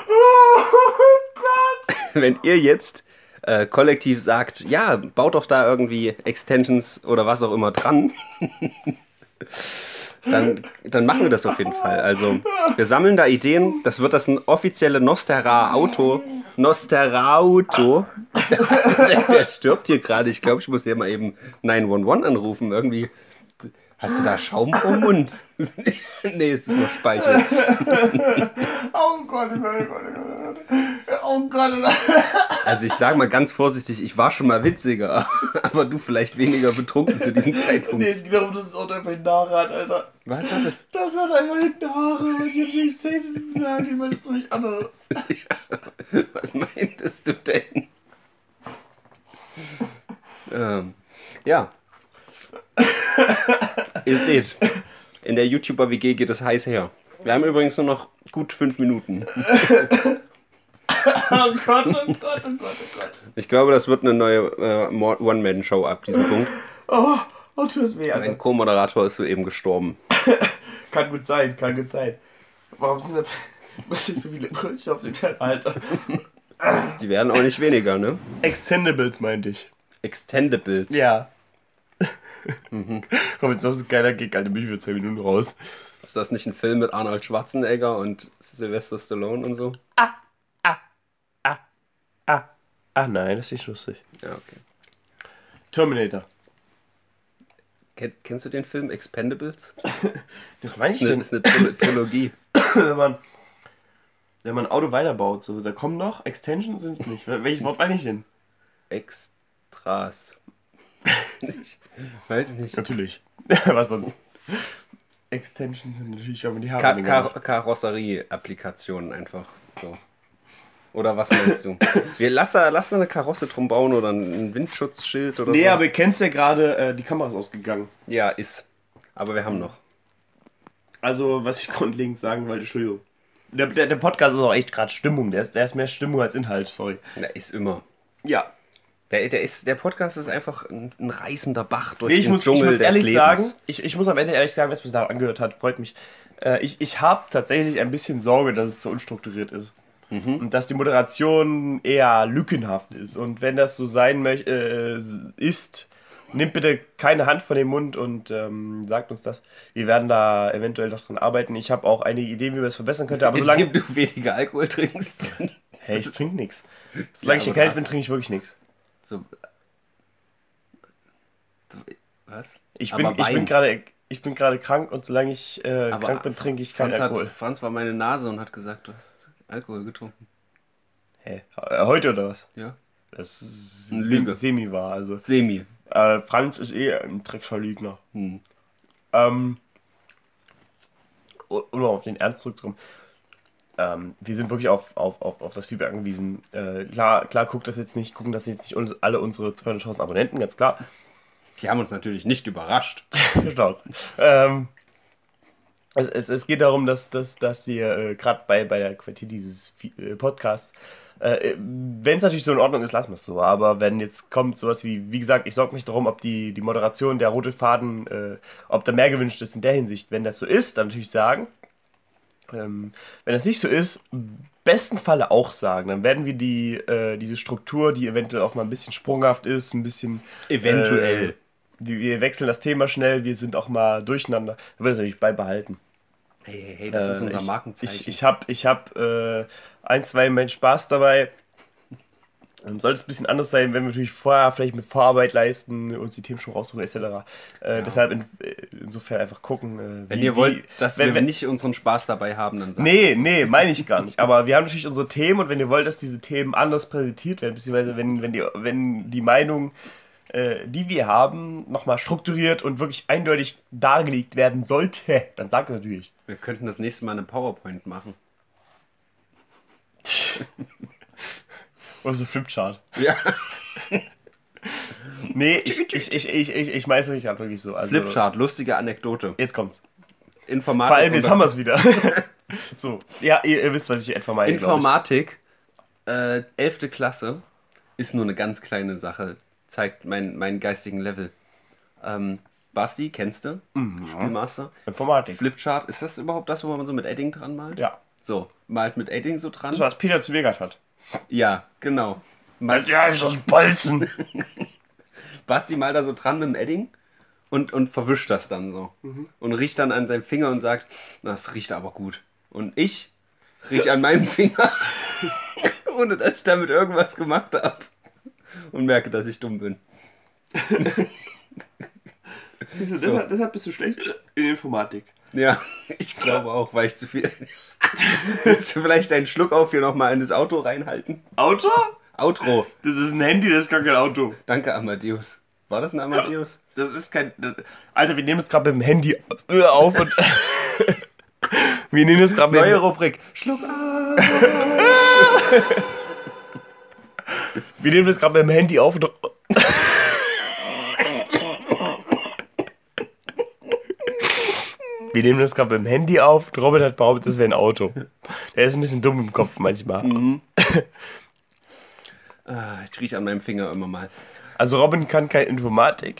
Wenn ihr jetzt kollektiv sagt, ja, baut doch da irgendwie Extensions oder was auch immer dran. Dann machen wir das auf jeden Fall. Also, wir sammeln da Ideen. Das wird das ein offizielle Nostera-Auto. Der stirbt hier gerade. Ich glaube, ich muss hier mal eben 911 anrufen. Irgendwie. Hast du da Schaum vom Mund? Nee, es ist nur Speichel. Oh Gott, oh Gott, oh Gott, oh Gott. Also ich sage mal ganz vorsichtig, ich war schon mal witziger, aber du vielleicht weniger betrunken zu diesem Zeitpunkt. Nee, es geht darum, dass das Auto einfach hinten Haare hat, Alter. Was hat das? Das hat einfach hinten Haare und ich hab nichts Sexes gesagt, ich meine, das ist nicht anderes. Was meintest du denn? Ja. Ihr seht, in der YouTuber-WG geht es heiß her. Wir haben übrigens nur noch gut 5 Minuten. Oh Gott, oh Gott, oh Gott, oh Gott. Ich glaube, das wird eine neue One-Man-Show ab diesem Punkt. Oh, tut weh, Alter. Mein Co-Moderator ist soeben gestorben. Kann gut sein, kann gut sein. Warum sind da so viele Brötchen auf dem Teller, Alter? Die werden auch nicht weniger, ne? Extendables meinte ich. Extendables. Ja. Komm, jetzt noch so ein geiler Gig, Alter, bin ich für 2 Minuten raus. Ist das nicht ein Film mit Arnold Schwarzenegger und Sylvester Stallone und so? Nein, das ist nicht lustig. Ja, okay. Terminator. Kennst du den Film Expendables? Das meine ich Das denn. ist eine Trilogie. Wenn man Wenn man ein Auto weiterbaut, so, da kommen noch Extensions, sind es nicht. Welches Wort war nicht hin? Extras. Ich weiß nicht. Natürlich. Was sonst? Extensions sind natürlich, wenn man die haben. Karosserie-Applikationen einfach. So. Oder was meinst du? Lass eine Karosse drum bauen oder ein Windschutzschild oder so. Nee, aber ihr kennt ja gerade, die Kamera ist ausgegangen. Ja, ist. Aber wir haben noch. Also, was ich grundlegend sagen wollte, Entschuldigung. Der Podcast ist auch echt gerade Stimmung. Der ist mehr Stimmung als Inhalt, sorry. Der ist immer. Ja. Der Podcast ist einfach ein reißender Bach durch Nee, den Dschungel des ehrlich Lebens. sagen, ich muss am Ende ehrlich sagen, wer es bis da angehört hat, freut mich. Ich habe tatsächlich ein bisschen Sorge, dass es zu unstrukturiert ist. Und dass die Moderation eher lückenhaft ist. Und wenn das so sein ist, nehmt bitte keine Hand von dem Mund und sagt uns das. Wir werden da eventuell noch dran arbeiten. Ich habe auch einige Ideen, wie man das verbessern könnte. Aber solange Indem du weniger Alkohol trinkst. hey, ich trinke nichts. Solange ich erkältet bin, trinke ich wirklich nichts. So. Was? Ich bin gerade krank und solange ich krank bin, trinke ich keinen Alkohol. Franz war meine Nase und hat gesagt, du hast Alkohol getrunken. Hä? Heute oder was? Ja. Das ist Eine Lüge. Semi war. Also. Semi. Franz ist ein Dreckscher-Lügner. Um mal auf den Ernst zurückzukommen. Wir sind wirklich auf das Feedback angewiesen. Klar, gucken das jetzt nicht alle unsere 200.000 Abonnenten, ganz klar. Die haben uns natürlich nicht überrascht. Es geht darum, dass wir gerade bei der Qualität dieses Podcasts, wenn es natürlich so in Ordnung ist, lassen wir es so. Aber wenn jetzt kommt sowas wie gesagt, ich sorge mich darum, ob die Moderation, der rote Faden, ob da mehr gewünscht ist in der Hinsicht. Wenn das so ist, dann natürlich sagen. Wenn das nicht so ist, im besten Falle auch sagen. Dann werden wir diese Struktur, die eventuell auch mal ein bisschen sprunghaft ist, ein bisschen... Eventuell. Wir wechseln das Thema schnell, wir sind auch mal durcheinander. Das wird natürlich beibehalten. Hey, das ist unser Markenzeichen. Ich hab 1-2 Menschen Spaß dabei. Sollte es ein bisschen anders sein, wenn wir natürlich vorher vielleicht mit Vorarbeit leisten, uns die Themen schon raussuchen, etc. Deshalb insofern einfach gucken. Wenn ihr wollt, dass wir nicht unseren Spaß dabei haben, dann sagt Nee, meine ich gar nicht. Aber wir haben natürlich unsere Themen und wenn ihr wollt, dass diese Themen anders präsentiert werden, beziehungsweise wenn die Meinung, die wir haben, nochmal strukturiert und wirklich eindeutig dargelegt werden sollte, dann sagt es natürlich. Wir könnten das nächste Mal eine PowerPoint machen. Oder so Flipchart. Ja. Nee, ich meine es nicht halt wirklich so. Also, Flipchart, lustige Anekdote. Jetzt kommt's. Informatik. Vor allem, jetzt haben wir es wieder. So, ja, ihr wisst, was ich etwa meine. Informatik, 11. Klasse, ist nur eine ganz kleine Sache. Zeigt meinen geistigen Level. Basti, kennst du? Spielmaster. Informatik. Flipchart, ist das überhaupt das, wo man so mit Edding dran malt? Ja. So, malt mit Edding so dran? Das, was Peter zu Wegert hat. Ja, genau. Ja, ist aus Bolzen. Basti malt da so dran mit dem Edding und verwischt das dann so. Und riecht dann an seinem Finger und sagt, das riecht aber gut. Und ich rieche an meinem Finger, ohne dass ich damit irgendwas gemacht habe. Und merke, dass ich dumm bin. Siehst du, so. Deshalb bist du schlecht in Informatik. Ja, ich glaube auch, weil ich zu viel... Willst du vielleicht einen Schluck auf hier nochmal in das Auto reinhalten? Auto? Outro. Das ist ein Handy, das ist gar kein Auto. Danke, Amadeus. War das ein Amadeus? Das ist kein... Alter, wir nehmen es gerade mit dem Handy auf und... wir nehmen es gerade mit... Neue Rubrik. Schluck auf. Wir nehmen das gerade mit dem Handy auf und... Wir nehmen das gerade mit dem Handy auf und Robert hat behauptet, das wäre ein Auto. Der ist ein bisschen dumm im Kopf manchmal. Ich rieche an meinem Finger immer mal. Also Robin kann keine Informatik.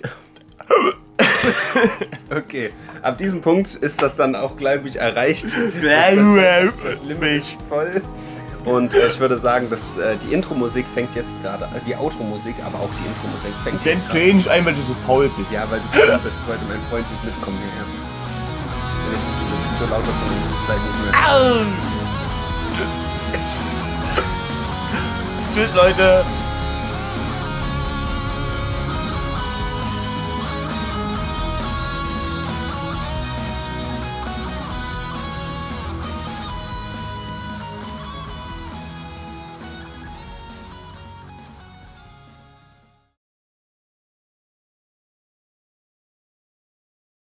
Okay, ab diesem Punkt ist das dann auch, glaube ich, erreicht. Das Limit ist voll. Und ich würde sagen, dass die Intro-Musik fängt jetzt gerade, die Outro-Musik, aber auch die Intro-Musik fängt Denn jetzt dreh nicht ein, weil du so faul bist. Ja, weil du so laut bist, wollte mein Freund nicht mitkommen hierher. Und jetzt ist die Musik so laut, dass man gleich nicht mehr... Tschüss, Leute.